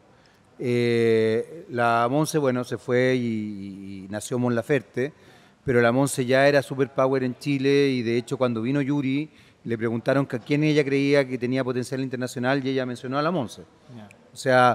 S2: Eh, la Monse, bueno, se fue y, y nació Mon Laferte, pero la Monse ya era super power en Chile y de hecho cuando vino Yuri le preguntaron que a quién ella creía que tenía potencial internacional y ella mencionó a la Monse.
S1: Ya.
S2: O sea,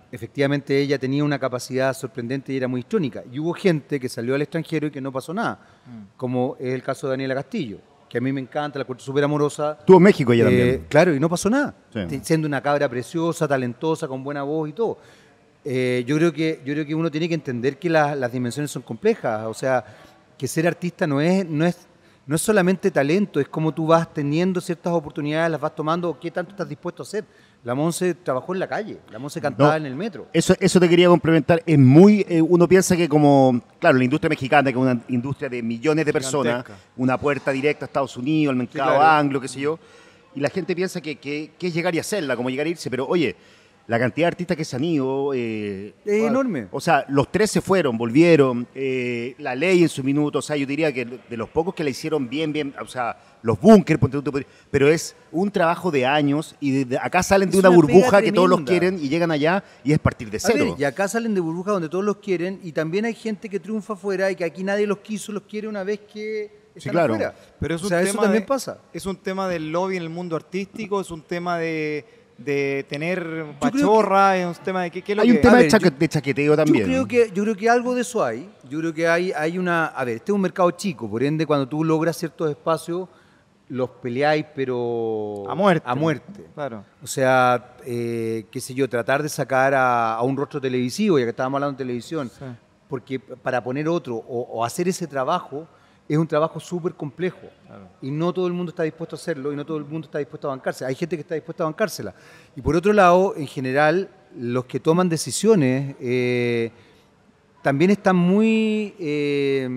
S2: efectivamente ella tenía una capacidad sorprendente y era muy histrónica. Y hubo gente que salió al extranjero y que no pasó nada, mm. como es el caso de Daniela Castillo, que a mí me encanta, la encuentro súper amorosa.
S4: Estuvo en México ella
S2: eh,
S4: también.
S2: Claro, y no pasó nada.
S4: Sí.
S2: Siendo una cabra preciosa, talentosa, con buena voz y todo. Eh, yo, creo que, yo creo que uno tiene que entender que la, las dimensiones son complejas. O sea, que ser artista no es, no es, no es solamente talento, es como tú vas teniendo ciertas oportunidades, las vas tomando, o qué tanto estás dispuesto a hacer. La Monse trabajó en la calle, la Monse cantaba no, en el metro.
S4: Eso, eso te quería complementar. Es muy, eh, uno piensa que como, claro, la industria mexicana, que es una industria de millones de personas, una puerta directa a Estados Unidos, al mercado sí, claro. anglo, qué sé yo, y la gente piensa que, que, que es llegar y hacerla, como llegar a irse, pero oye, la cantidad de artistas que se han ido... Eh,
S2: es o, enorme.
S4: O sea, los tres se fueron, volvieron, eh, La Ley en su minuto, o sea, yo diría que de los pocos que la hicieron bien, bien, o sea, los Bunkers, pero es un trabajo de años y de, de, acá salen de una, una burbuja que todos los quieren y llegan allá y es partir de cero.
S2: A ver, y acá salen de burbuja donde todos los quieren y también hay gente que triunfa afuera y que aquí nadie los quiso, los quiere una vez que...
S4: Sí, claro.
S2: Afuera.
S1: Pero es un
S2: o sea,
S1: tema
S2: eso también
S1: de,
S2: pasa.
S1: Es un tema del lobby en el mundo artístico, es un tema de... de tener pachorra, que, es un tema de qué, qué es lo
S4: hay
S1: que...
S4: un tema
S2: ver,
S4: de, chaque,
S2: yo,
S4: de chaqueteo también.
S2: Yo creo que yo creo que algo de eso hay. Yo creo que hay hay una, a ver, este es un mercado chico, por ende cuando tú logras ciertos espacios los peleáis pero
S1: a muerte.
S2: A muerte.
S1: Claro.
S2: O sea, eh, qué sé yo, tratar de sacar a, a un rostro televisivo, ya que estábamos hablando de televisión, sí. porque para poner otro o, o hacer ese trabajo es un trabajo súper complejo claro. y no todo el mundo está dispuesto a hacerlo y no todo el mundo está dispuesto a bancarse. Hay gente que está dispuesta a bancársela. Y por otro lado, en general, los que toman decisiones eh, también están muy... Eh,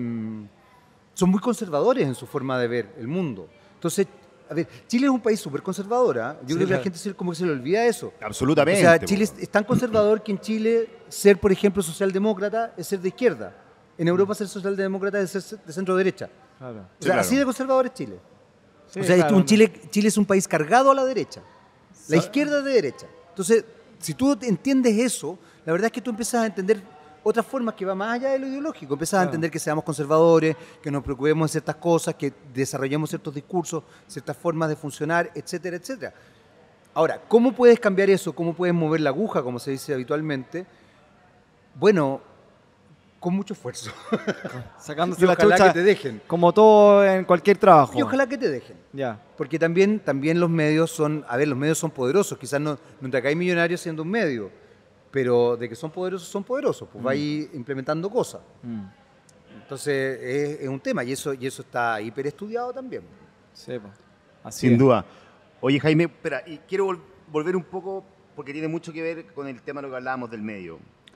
S2: son muy conservadores en su forma de ver el mundo. Entonces, a ver, Chile es un país súper conservador. ¿eh? Yo sí, creo que la gente se, como que se le olvida eso.
S4: Absolutamente.
S2: O sea, Chile es, es tan conservador que en Chile ser, por ejemplo, socialdemócrata es ser de izquierda. En Europa ser socialdemócrata es ser de centro-derecha. Claro. O sea, sí, claro. así de conservador es Chile. Sí, o sea, claro, un Chile, Chile es un país cargado a la derecha. La izquierda es de derecha. Entonces, si tú entiendes eso, la verdad es que tú empiezas a entender otras formas que van más allá de lo ideológico. Empiezas claro. a entender que seamos conservadores, que nos preocupemos de ciertas cosas, que desarrollemos ciertos discursos, ciertas formas de funcionar, etcétera, etcétera. Ahora, ¿cómo puedes cambiar eso? ¿Cómo puedes mover la aguja, como se dice habitualmente? Bueno... con mucho esfuerzo.
S1: Sacándose la chucha, que te dejen. Como todo en cualquier trabajo.
S2: Y ojalá que te dejen.
S1: Ya.
S2: Porque también, también los medios son, a ver, los medios son poderosos. Quizás no, no te acá hay millonarios siendo un medio, pero de que son poderosos, son poderosos. Pues mm. va a ir implementando cosas. Mm. Entonces es, es un tema y eso, y eso está hiper estudiado también.
S1: Sí, pues. Así
S4: Sin
S1: es.
S4: duda. Oye, Jaime, espera, y quiero vol- volver un poco, porque tiene mucho que ver con el tema de lo que hablábamos del medio.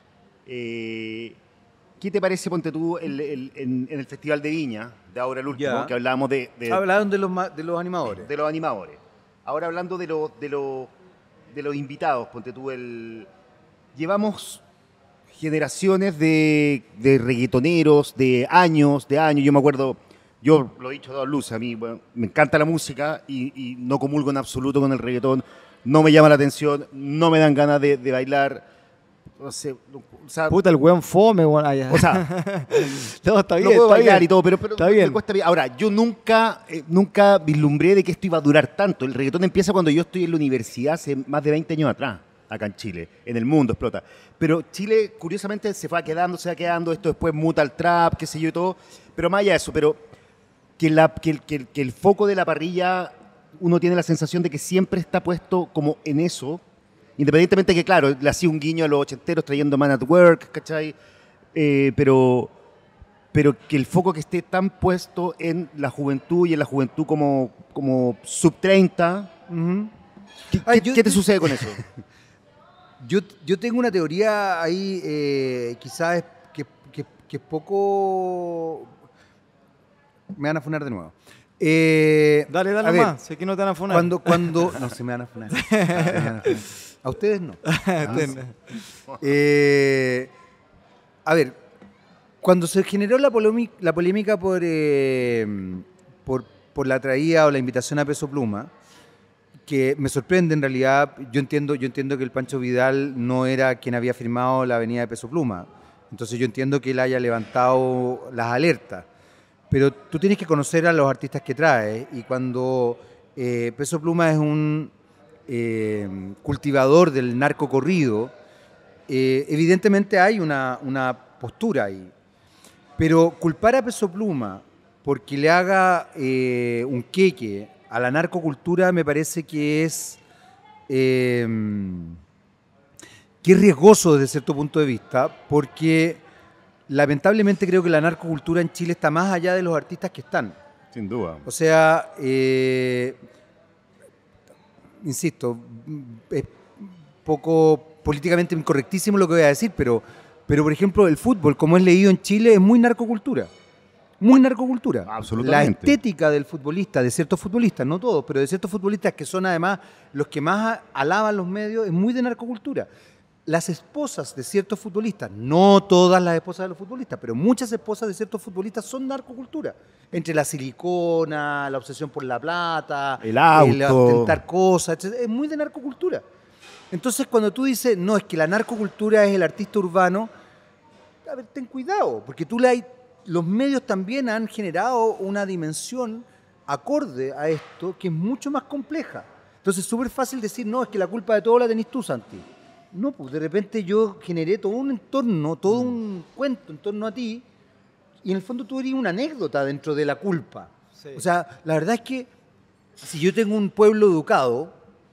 S4: Eh... ¿Qué te parece, ponte tú, el, el, en, en el Festival de Viña, de ahora el último, yeah. que hablábamos de, de...
S2: Hablaron de los, de los animadores.
S4: De los animadores. Ahora hablando de, lo, de, lo, de los invitados, ponte tú, el... llevamos generaciones de, de reggaetoneros, de años, de años. Yo me acuerdo, yo lo he dicho a todas luces, a mí bueno, me encanta la música y, y no comulgo en absoluto con el reggaetón, no me llama la atención, no me dan ganas de, de bailar. No sé, o sea,
S1: puta, el weón fome, weón. Ah,
S4: o sea,
S1: no, está bien,
S4: no puedo
S1: está
S4: bailar
S1: bien.
S4: y todo, pero, pero
S1: está bien.
S4: me cuesta bien. Ahora, yo nunca, eh, nunca vislumbré de que esto iba a durar tanto. El reggaetón empieza cuando yo estoy en la universidad, hace más de veinte años atrás, acá en Chile. En el mundo explota. Pero Chile, curiosamente, se va quedando, se va quedando. Esto después muta al trap, qué sé yo y todo. Pero más allá de eso, pero que, la, que, que, que el foco de la parrilla, uno tiene la sensación de que siempre está puesto como en eso. Independientemente que, claro, le hacía un guiño a los ochenteros trayendo Man at Work, ¿cachai? Eh, pero, pero que el foco que esté tan puesto en la juventud y en la juventud como, como sub treinta, uh-huh. ¿qué, Ay, ¿qué, yo, ¿qué te sucede con eso?
S2: Yo, yo tengo una teoría ahí, eh, quizás que, que, que es poco... Me van a funar de nuevo. Eh,
S1: dale, dale
S2: ver,
S1: más, sé que no te van a funar.
S2: Cuando, cuando... No, se me van a funar. Se me van a funar. A ustedes no. Ah, eh, a ver, cuando se generó la, polémica, la polémica por, eh, por, por la traída o la invitación a Peso Pluma, que me sorprende en realidad, yo entiendo, yo entiendo que el Pancho Vidal no era quien había firmado la avenida de Peso Pluma, entonces yo entiendo que él haya levantado las alertas, pero tú tienes que conocer a los artistas que traes y cuando eh, Peso Pluma es un... Eh, cultivador del narco corrido eh, evidentemente hay una, una postura ahí. Pero culpar a Peso Pluma porque le haga eh, un queque a la narcocultura me parece que es, eh, que es riesgoso desde cierto punto de vista, porque lamentablemente creo que la narcocultura en Chile está más allá de los artistas que están.
S4: Sin duda.
S2: O sea, eh, insisto, es poco políticamente incorrectísimo lo que voy a decir, pero, pero por ejemplo el fútbol, como es leído en Chile, es muy narcocultura. Muy narcocultura.
S4: Absolutamente.
S2: La estética del futbolista, de ciertos futbolistas, no todos, pero de ciertos futbolistas que son además los que más alaban los medios, es muy de narcocultura. Las esposas de ciertos futbolistas, no todas las esposas de los futbolistas, pero muchas esposas de ciertos futbolistas son narcocultura. Entre la silicona, la obsesión por la plata,
S4: el auto,
S2: el ostentar cosas, etcétera, es muy de narcocultura. Entonces, cuando tú dices, no, es que la narcocultura es el artista urbano, a ver, ten cuidado, porque tú le, los medios también han generado una dimensión acorde a esto que es mucho más compleja. Entonces, es súper fácil decir, no, es que la culpa de todo la tenés tú, Santi. No, pues de repente yo generé todo un entorno, todo un cuento en torno a ti, y en el fondo tú eres una anécdota dentro de la culpa. Sí. O sea, la verdad es que si yo tengo un pueblo educado,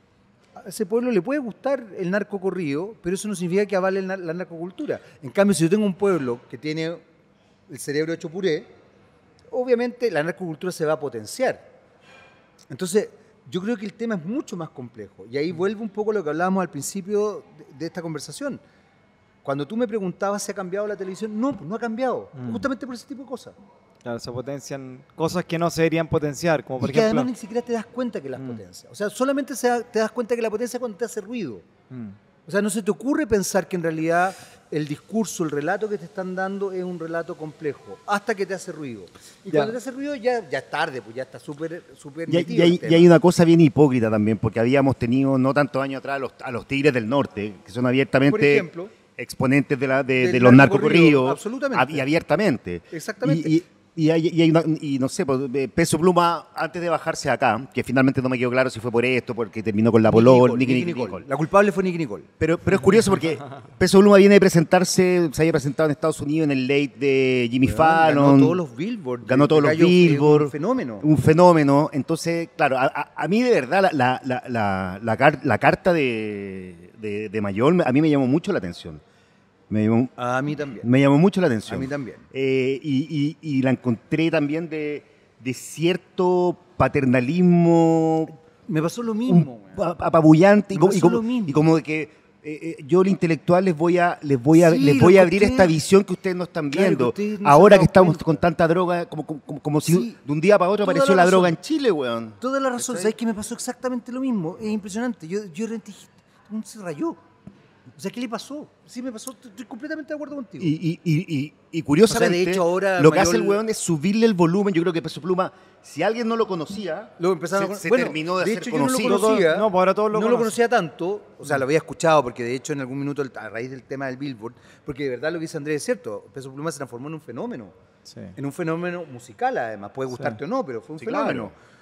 S2: a ese pueblo le puede gustar el narco corrido, pero eso no significa que avale la narcocultura. En cambio, si yo tengo un pueblo que tiene el cerebro hecho puré, obviamente la narcocultura se va a potenciar. Entonces, yo creo que el tema es mucho más complejo. Y ahí vuelve un poco lo que hablábamos al principio de, de esta conversación. Cuando tú me preguntabas si ha cambiado la televisión, no, pues no ha cambiado. Mm. Justamente por ese tipo de cosas.
S1: Claro, se potencian cosas que no se deberían potenciar, como por
S2: y que
S1: ejemplo...
S2: además ni siquiera te das cuenta que las mm. potencia. O sea, solamente se da, te das cuenta que la potencia cuando te hace ruido. Mm. O sea, no se te ocurre pensar que en realidad el discurso, el relato que te están dando es un relato complejo, hasta que te hace ruido. Y ya. cuando te hace ruido ya, ya es tarde, pues ya está súper súper
S4: y, y, hay, y hay una cosa bien hipócrita también, porque habíamos tenido no tantos años atrás a los, a los Tigres del Norte, que son abiertamente...
S2: Por ejemplo,
S4: exponentes de, la, de, de los narcocorridos.
S2: Absolutamente.
S4: Y abiertamente.
S2: Exactamente.
S4: Y, y, y, hay, y, hay una, y no sé, Peso Pluma, antes de bajarse acá, que finalmente no me quedó claro si fue por esto, porque terminó con la Polol, Nicky Nicole, Nicole, Nicole.
S2: La culpable fue Nicky Nicole.
S4: Pero, pero es curioso porque Peso Pluma viene de presentarse, se había presentado en Estados Unidos en el late de Jimmy bueno, Fallon.
S2: Ganó todos los Billboard.
S4: Ganó todos los Billboard.
S2: Un fenómeno.
S4: Un fenómeno. Entonces, claro, a, a, a mí de verdad la, la, la, la, la, car la carta de, de, de Mayol a mí me llamó mucho la atención. Me llamó,
S2: a mí también.
S4: Me llamó mucho la atención.
S2: A mí también.
S4: Eh, y, y, y la encontré también de, de cierto paternalismo.
S2: Me pasó lo mismo.
S4: Un, apabullante.
S2: Me
S4: y, como,
S2: pasó
S4: y, como,
S2: lo mismo.
S4: y como de que eh, eh, yo, el intelectual, les voy a, les voy a, sí, les voy a abrir esta visión que ustedes no están viendo. Claro, no ahora que estamos cuenta. con tanta droga, como, como, como si sí, de un día para otro apareció la, la droga en Chile, weón.
S2: Toda la razón. ¿Sabes que me pasó exactamente lo mismo? Es impresionante. Yo, yo dije, se rayó. O sea, ¿qué le pasó? Sí, me pasó, estoy completamente de acuerdo contigo.
S4: Y, y, y, y curiosamente, o sea, de hecho, ahora lo mayor... que hace el weón es subirle el volumen. Yo creo que Peso Pluma, si alguien no lo conocía,
S2: lo empezaron
S4: se,
S2: a...
S4: se
S2: bueno,
S4: terminó de,
S2: de
S4: hacer
S2: hecho,
S4: conocido.
S2: Yo no lo conocía,
S1: no, pues ahora todos lo
S2: no lo conocía tanto, o sea, lo había escuchado, porque de hecho en algún minuto, a raíz del tema del Billboard, porque de verdad lo que dice Andrés es cierto, Peso Pluma se transformó en un fenómeno. Sí. En un fenómeno musical, además. Puede gustarte sí. o no, pero fue un sí, fenómeno. Claro.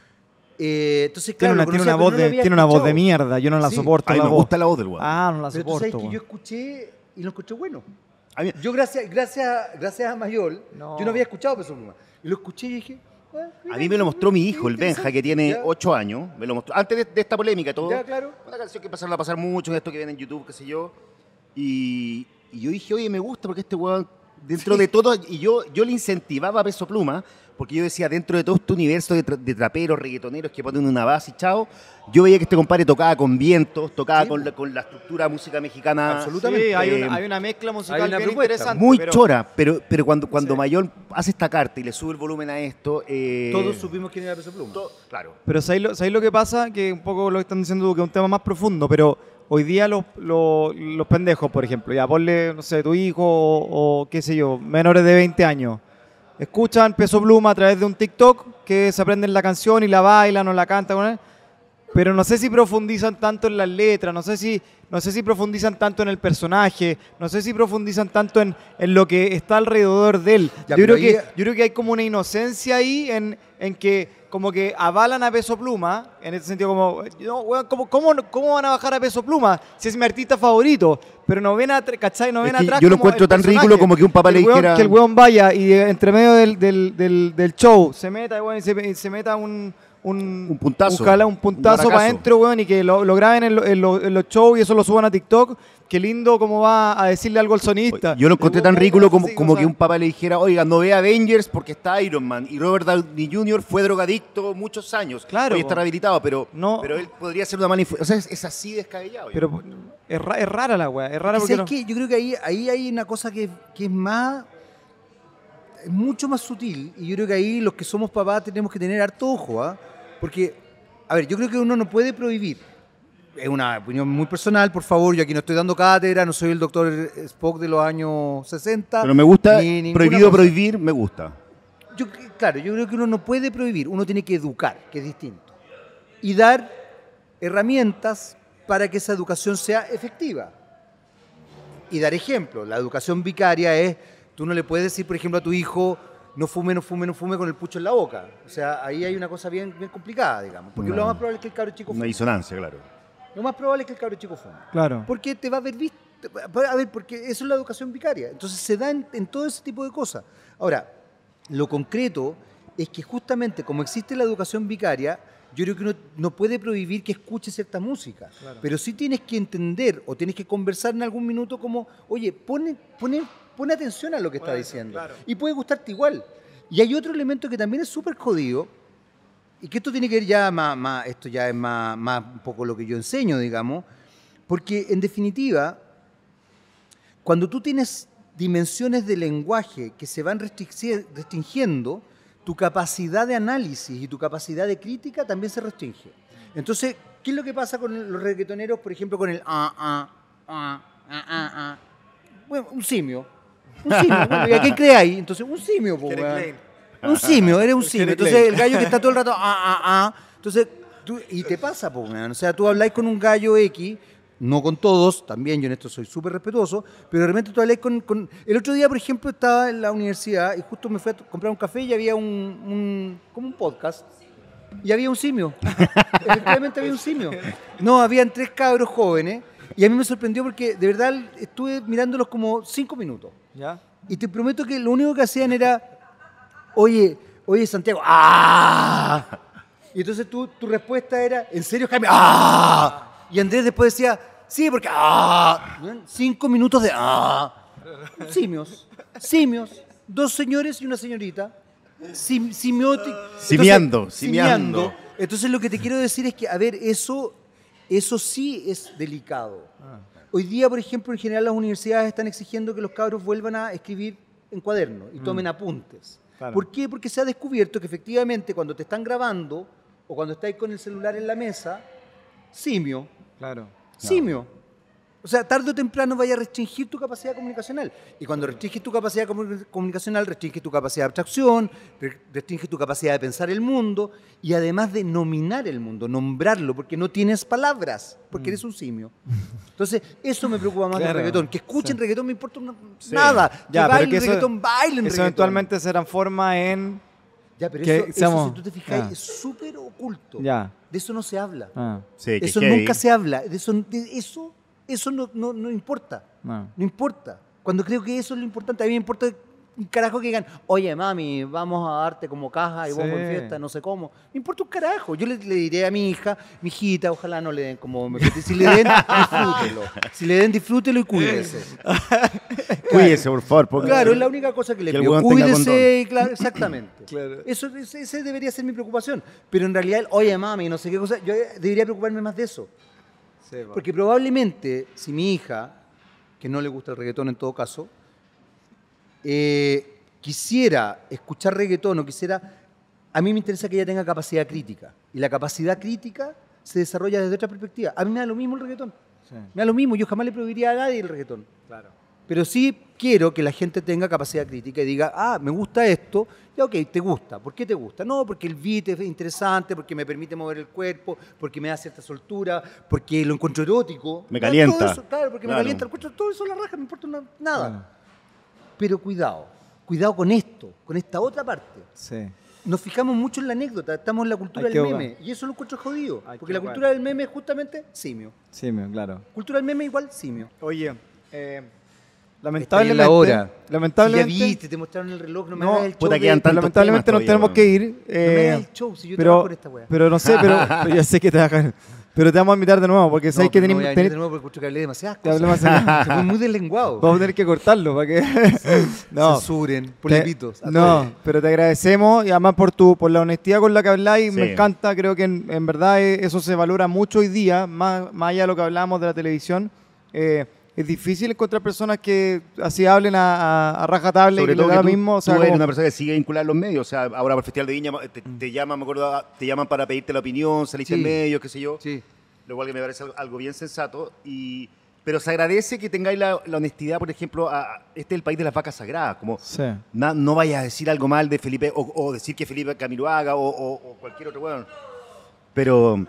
S2: Eh, entonces, claro,
S1: tiene una, tiene una, voz, de, tiene una voz de mierda, yo no la sí. soporto.
S4: A mí
S1: la
S4: me
S1: voz.
S4: gusta la voz del weón.
S1: Ah, no la
S2: pero
S1: soporto.
S2: Pero tú sabes que yo escuché y lo escuché bueno. A mí, yo gracias, gracias, gracias a Mayol, no. yo no había escuchado Peso Pluma. Y lo escuché y dije... Ah, mira,
S4: a mí me lo mostró mi hijo, el Benja, que tiene ya. ocho años. Me lo mostró antes de, de esta polémica. Todo,
S2: ya, claro.
S4: Una canción que pasaron a pasar mucho, esto que ven en YouTube, qué sé yo. Y, y yo dije, oye, me gusta porque este weón, dentro sí. de todo... Y yo, yo le incentivaba a Peso Pluma, porque yo decía, dentro de todo este universo de, tra de traperos, reggaetoneros que ponen una base y chao, yo veía que este compadre tocaba con vientos, tocaba sí. con, la, con la estructura música mexicana.
S1: Absolutamente. Sí, hay, eh, una, hay una mezcla musical una bien interesante.
S4: Muy pero... chora, pero, pero cuando, cuando sí. Mayol hace esta carta y le sube el volumen a esto... Eh,
S2: Todos supimos quién era Peso Pluma.
S4: Todo, claro.
S1: Pero ¿sabéis lo, ¿sabéis lo que pasa? Que un poco lo que están diciendo tú, que es un tema más profundo, pero hoy día los, los, los pendejos, por ejemplo, ya ponle, no sé, tu hijo o, o qué sé yo, menores de veinte años, escuchan Peso Pluma a través de un TikTok, que se aprenden la canción y la bailan o la cantan con él, pero no sé si profundizan tanto en las letras, no sé si, no sé si profundizan tanto en el personaje, no sé si profundizan tanto en, en lo que está alrededor de él.
S2: Ya,
S1: yo, creo
S2: pero
S1: que,
S2: ahí-
S1: yo creo que hay como una inocencia ahí en, en que como que avalan a Peso Pluma, en ese sentido como, no, weón, ¿cómo, cómo, cómo van a bajar a Peso Pluma si es mi artista favorito? Pero no ven, atr- ¿cachai? No
S4: Es
S1: ven
S4: que
S1: atrás
S4: yo lo
S1: como
S4: encuentro
S1: el
S4: tan
S1: personaje.
S4: ridículo como que un papá
S1: El
S4: le
S1: weón-
S4: dijera-
S1: Que el weón vaya y eh, entre medio del, del, del, del show se meta, weón, y se, y se meta un... Un,
S4: Un puntazo.
S1: Un, jala- un puntazo
S4: Un
S1: para
S4: baracazo.
S1: adentro, weón, y que lo, lo graben en, lo- en lo- en los shows y eso lo suban a TikTok. Qué lindo cómo va a decirle algo al sonista.
S4: Yo lo encontré
S1: El
S4: tan
S1: weón,
S4: ridículo como,
S1: así,
S4: como
S1: o sea,
S4: que un papá le dijera, oiga, no ve Avengers porque está Iron Man. Y Robert Downey junior fue drogadicto muchos años.
S1: Claro,
S4: Hoy está
S1: po.
S4: rehabilitado, pero,
S1: No.
S4: pero él podría ser una mala influencia. O sea, es, es así descabellado.
S1: Pero es, ra- es rara la weá, es rara
S2: ¿Y
S1: porque
S2: sabes
S1: no-
S2: qué? Yo creo que ahí, ahí hay una cosa que, que es más, es mucho más sutil, y yo creo que ahí los que somos papás tenemos que tener harto ojo, ¿ah? Porque, a ver, yo creo que uno no puede prohibir. Es una opinión muy personal, por favor, yo aquí no estoy dando cátedra, no soy el doctor Spock de los años sesenta.
S4: Pero me gusta,
S2: ni ninguna
S4: prohibido
S2: cosa.
S4: prohibir, me gusta.
S2: Yo, claro, yo creo que uno no puede prohibir, uno tiene que educar, que es distinto. Y dar herramientas para que esa educación sea efectiva. Y dar ejemplos. La educación vicaria es, tú no le puedes decir, por ejemplo, a tu hijo, no fume, no fume, no fume con el pucho en la boca. O sea, ahí hay una cosa bien, bien complicada, digamos. Porque
S4: No.
S2: lo más probable es que el cabro chico
S4: Una
S2: fume.
S4: disonancia, claro.
S2: Lo más probable es que el cabro chico fume.
S1: Claro.
S2: Porque te va a ver visto. A ver, porque eso es la educación vicaria. Entonces se da en, en todo ese tipo de cosas. Ahora, lo concreto es que justamente como existe la educación vicaria, yo creo que uno no puede prohibir que escuche cierta música. Pero sí tienes que entender o tienes que conversar en algún minuto como, oye, pone, pone, pone atención a lo que está diciendo. Y puede gustarte igual. Y hay otro elemento que también es súper jodido, y que esto tiene que ver ya más, más esto ya es más, más un poco lo que yo enseño, digamos, porque en definitiva, cuando tú tienes dimensiones de lenguaje que se van restringi- restringiendo, tu capacidad de análisis y tu capacidad de crítica también se restringe. Entonces, ¿qué es lo que pasa con los reggaetoneros, por ejemplo, con el ah, ah, ah, ah, ah, ah? Bueno, un simio. Un simio. Bueno, ¿y a qué creáis? Entonces, un simio, po, weón. Un simio, eres un simio. Entonces, el gallo que está todo el rato, ah, ah, ah. Entonces, tú, y te pasa, po, weón. O sea, tú habláis con un gallo X, no con todos, también yo en esto soy súper respetuoso, pero de repente tú habláis con, con... El otro día, por ejemplo, estaba en la universidad y justo me fui a to- comprar un café y había un, un como un podcast, y había un simio. Efectivamente había un simio. No, habían tres cabros jóvenes, y a mí me sorprendió porque de verdad estuve mirándolos como cinco minutos.
S1: ¿Ya?
S2: Y te prometo que lo único que hacían era, oye, oye Santiago, ¡ah! Y entonces tú, tu respuesta era, ¿en serio, Jaime? ¡Ah! Y Andrés después decía, sí, porque ¡ah! Cinco minutos de ¡ah! Simios, simios, dos señores y una señorita, sim, simioti-
S4: Simiando,
S2: Entonces,
S4: simiando.
S2: Entonces lo que te quiero decir es que, a ver, eso, eso sí es delicado. Hoy día, por ejemplo, en general las universidades están exigiendo que los cabros vuelvan a escribir en cuaderno y tomen apuntes.
S1: Claro.
S2: ¿Por qué? Porque se ha descubierto que efectivamente cuando te están grabando o cuando estáis con el celular en la mesa, simio,
S1: Claro.
S2: simio. O sea, tarde o temprano vaya a restringir tu capacidad comunicacional. Y cuando restringes tu capacidad comu- comunicacional, restringes tu capacidad de abstracción, re- restringes tu capacidad de pensar el mundo y además de nominar el mundo, nombrarlo, porque no tienes palabras, porque eres un simio. Entonces, eso me preocupa más del
S1: Claro,
S2: reggaetón. Que escuchen
S1: sí.
S2: reggaetón me importa una- nada. Que
S1: Ya, pero
S2: bailen
S1: que eso,
S2: reggaetón, bailen
S1: eso
S2: reggaetón.
S1: eventualmente se transforma en...
S2: Ya, pero
S1: que
S2: eso, eso,
S1: seamos-
S2: si tú te fijáis,
S1: ya.
S2: es súper oculto.
S1: Ya.
S2: De eso no se habla.
S1: Ah,
S4: Sí, que
S2: Eso
S4: heavy.
S2: nunca se habla. De eso, de eso, eso no, no, no importa.
S1: no.
S2: No importa. Cuando creo que eso es lo importante, a mí me importa un carajo que digan, oye, mami, vamos a darte como caja y vos
S1: Sí.
S2: por fiesta, no sé cómo. Me importa un carajo. Yo le, le diré a mi hija, mi hijita, ojalá no le den como... me- Si le den, disfrútelo. Si le den, disfrútelo y cuídese.
S4: Cuídese, por favor. porque-
S2: Claro, es la única cosa que le
S4: Que el
S2: pido.
S4: hueón tenga
S2: Cuídese, y claro, exactamente.
S1: Claro.
S2: Eso, ese, ese debería ser mi preocupación. Pero en realidad, el, oye, mami, no sé qué cosa, yo debería preocuparme más de eso.
S1: Sí, po.
S2: Porque probablemente, si mi hija, que no le gusta el reggaetón en todo caso, eh, quisiera escuchar reggaetón o quisiera... A mí me interesa que ella tenga capacidad crítica. Y la capacidad crítica se desarrolla desde otra perspectiva. A mí me da lo mismo el reggaetón.
S1: Sí,
S2: Me da lo mismo. Yo jamás le prohibiría a nadie el reggaetón.
S1: claro.
S2: Pero sí quiero que la gente tenga capacidad crítica y diga, ah, me gusta esto, ya ok, te gusta. ¿Por qué te gusta? No, porque el beat es interesante, porque me permite mover el cuerpo, porque me da cierta soltura, porque lo encuentro erótico.
S4: Me
S2: Ya,
S4: calienta.
S2: todo eso, claro, porque
S4: Claro.
S2: me calienta, encuentro todo eso la raja, no me importa na- nada.
S1: Claro.
S2: Pero cuidado, cuidado con esto, con esta otra parte.
S1: Sí.
S2: Nos fijamos mucho en la anécdota, estamos en la cultura
S1: Hay
S2: del
S1: que
S2: meme. Y eso lo encuentro jodido.
S1: Hay
S2: Porque
S1: que
S2: la cultura
S1: jugar.
S2: del meme es justamente simio.
S1: Sí, me- claro.
S2: Cultura del meme igual simio.
S1: Oye, eh,
S2: Está en
S1: lamentablemente...
S2: la hora.
S1: Lamentablemente...
S2: Si ya viste, te mostraron el reloj, no me
S1: No,
S2: hagas el show.
S4: puta,
S2: de-
S4: quedan tantos
S1: lamentablemente
S4: temas
S1: nos tenemos
S4: todavía,
S1: que ir.
S2: No me
S1: eh,
S2: hagas el show, si yo
S1: pero,
S2: trabajo en esta wea.
S1: pero no sé, pero, pero yo sé que te vas a... Pero te vamos a invitar de nuevo, porque
S2: No,
S1: sabes que
S2: pero no
S1: tenemos...
S2: voy a venir de nuevo porque encuentro que hablé demasiadas
S1: Te hablé
S2: cosas.
S1: más allá.
S2: Se fue muy deslenguado.
S1: Vamos a tener que cortarlo para que... no.
S2: Censuren, polipitos. a
S1: No,
S2: todos.
S1: pero te agradecemos y además por tu por la honestidad con la que habláis,
S4: Sí.
S1: me encanta, creo que en, en verdad eh, eso se valora mucho hoy día, más, más allá de lo que hablábamos de la televisión. Eh, es difícil encontrar personas que así hablen a, a, a rajatabla y
S4: Sobre
S1: que le
S4: todo
S1: da
S4: que
S1: lo
S4: tú,
S1: mismo. O sea,
S4: tú eres
S1: como-
S4: una persona que sigue vinculada a los medios. O sea, ahora por el Festival de Viña te, te llaman, me acuerdo, te llaman para pedirte la opinión, saliste
S2: Sí.
S4: en medios, qué sé yo.
S2: Sí.
S4: Lo cual que me parece algo, algo bien sensato. Y, pero se agradece que tengáis la, la honestidad, por ejemplo, a, a- este es el país de las vacas sagradas. Como
S1: Sí.
S4: na- no vayas a decir algo mal de Felipe o, o decir que Felipe Camiroaga o, o, o cualquier otro weón. Pero...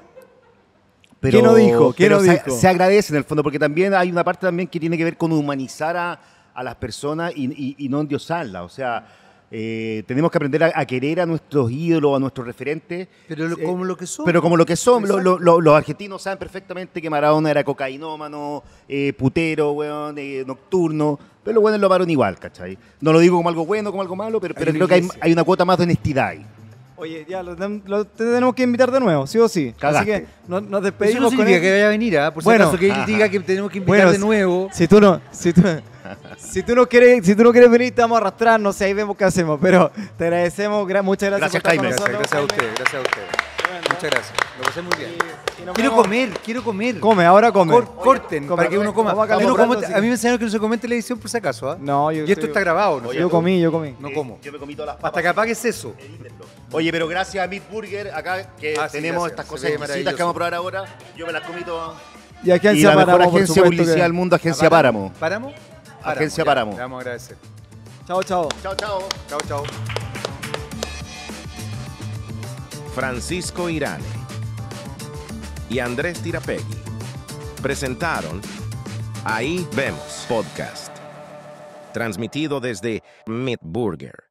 S4: Pero,
S1: ¿Quién no dijo? ¿Quién
S4: pero
S1: no
S4: se,
S1: dijo?
S4: se agradece en el fondo, porque también hay una parte también que tiene que ver con humanizar a, a las personas y, y, y no endiosarlas. O sea, eh, tenemos que aprender a, a querer a nuestros ídolos, a nuestros referentes.
S2: Pero lo-
S4: Eh,
S2: como lo que son.
S4: Pero como lo que son, lo- lo-
S2: Exacto.
S4: lo- los argentinos saben perfectamente que Maradona era cocainómano, eh, putero, weón, eh, nocturno, pero los buenos lo amaron igual, ¿cachai? No lo digo como algo bueno, como algo malo, pero,
S2: Hay
S4: pero
S2: una
S4: creo que hay,
S2: iglesia.
S4: hay una cuota más de honestidad ahí.
S1: Oye, ya, lo, ten- lo te tenemos que invitar de nuevo, sí o sí.
S4: Cagaste.
S1: Así que no- nos
S2: Eso no
S1: despedimos con
S2: significa
S1: él.
S2: que vaya a venir, ¿ah? Por si
S1: Bueno.
S2: acaso que él diga que tenemos que invitar
S1: Bueno,
S2: de nuevo.
S1: Si tú no, si tú, si tú no quieres, si tú no quieres venir, te vamos a arrastrar, no sé, ahí vemos qué hacemos. Pero te agradecemos, gra- muchas gracias,
S4: Gracias,
S1: por estar con
S4: Jaime.
S2: Gracias,
S1: nosotros,
S2: gracias a
S1: Jaime.
S2: usted, gracias a usted.
S1: Bueno,
S2: Muchas gracias. Lo pasé muy bien.
S1: y- y nos
S2: Quiero
S1: vemos.
S2: comer, quiero comer.
S1: Come, ahora come.
S2: Cor- corten
S1: Come,
S2: para que uno coma.
S1: vamos a
S2: Yo no
S1: calentarlo,
S2: como-
S1: así
S2: a
S1: que-
S2: mí me enseñaron que no se come en televisión por si acaso, ¿ah?
S1: No, yo
S2: Y esto
S1: soy-
S2: está grabado, ¿no?
S1: Yo comí, yo comí.
S2: No como.
S4: Yo me comí todas las
S2: Hasta
S4: papas.
S2: que apagues eso.
S4: Oye, pero gracias a Meat Burger, acá que
S2: Ah, sí,
S4: tenemos
S2: gracias.
S4: estas
S2: Se
S4: cosas
S2: ve
S4: exquisitas
S2: maravilloso.
S4: que vamos a probar ahora, yo me las comí todas.
S1: Y
S4: Y
S1: Agencia
S4: la mejor
S1: Páramo, por
S4: agencia de
S1: supuesto
S4: publicidad
S1: que-
S4: del mundo, Agencia Páramo.
S2: ¿Páramo?
S4: Agencia
S2: ya,
S4: Páramo.
S2: Le vamos a agradecer.
S1: Chao, chao.
S4: Chao, chao.
S2: Chao, chao.
S3: Francisco Irane y Andrés Tirapegui presentaron Ahí Vemos Podcast, transmitido desde Meat Burger.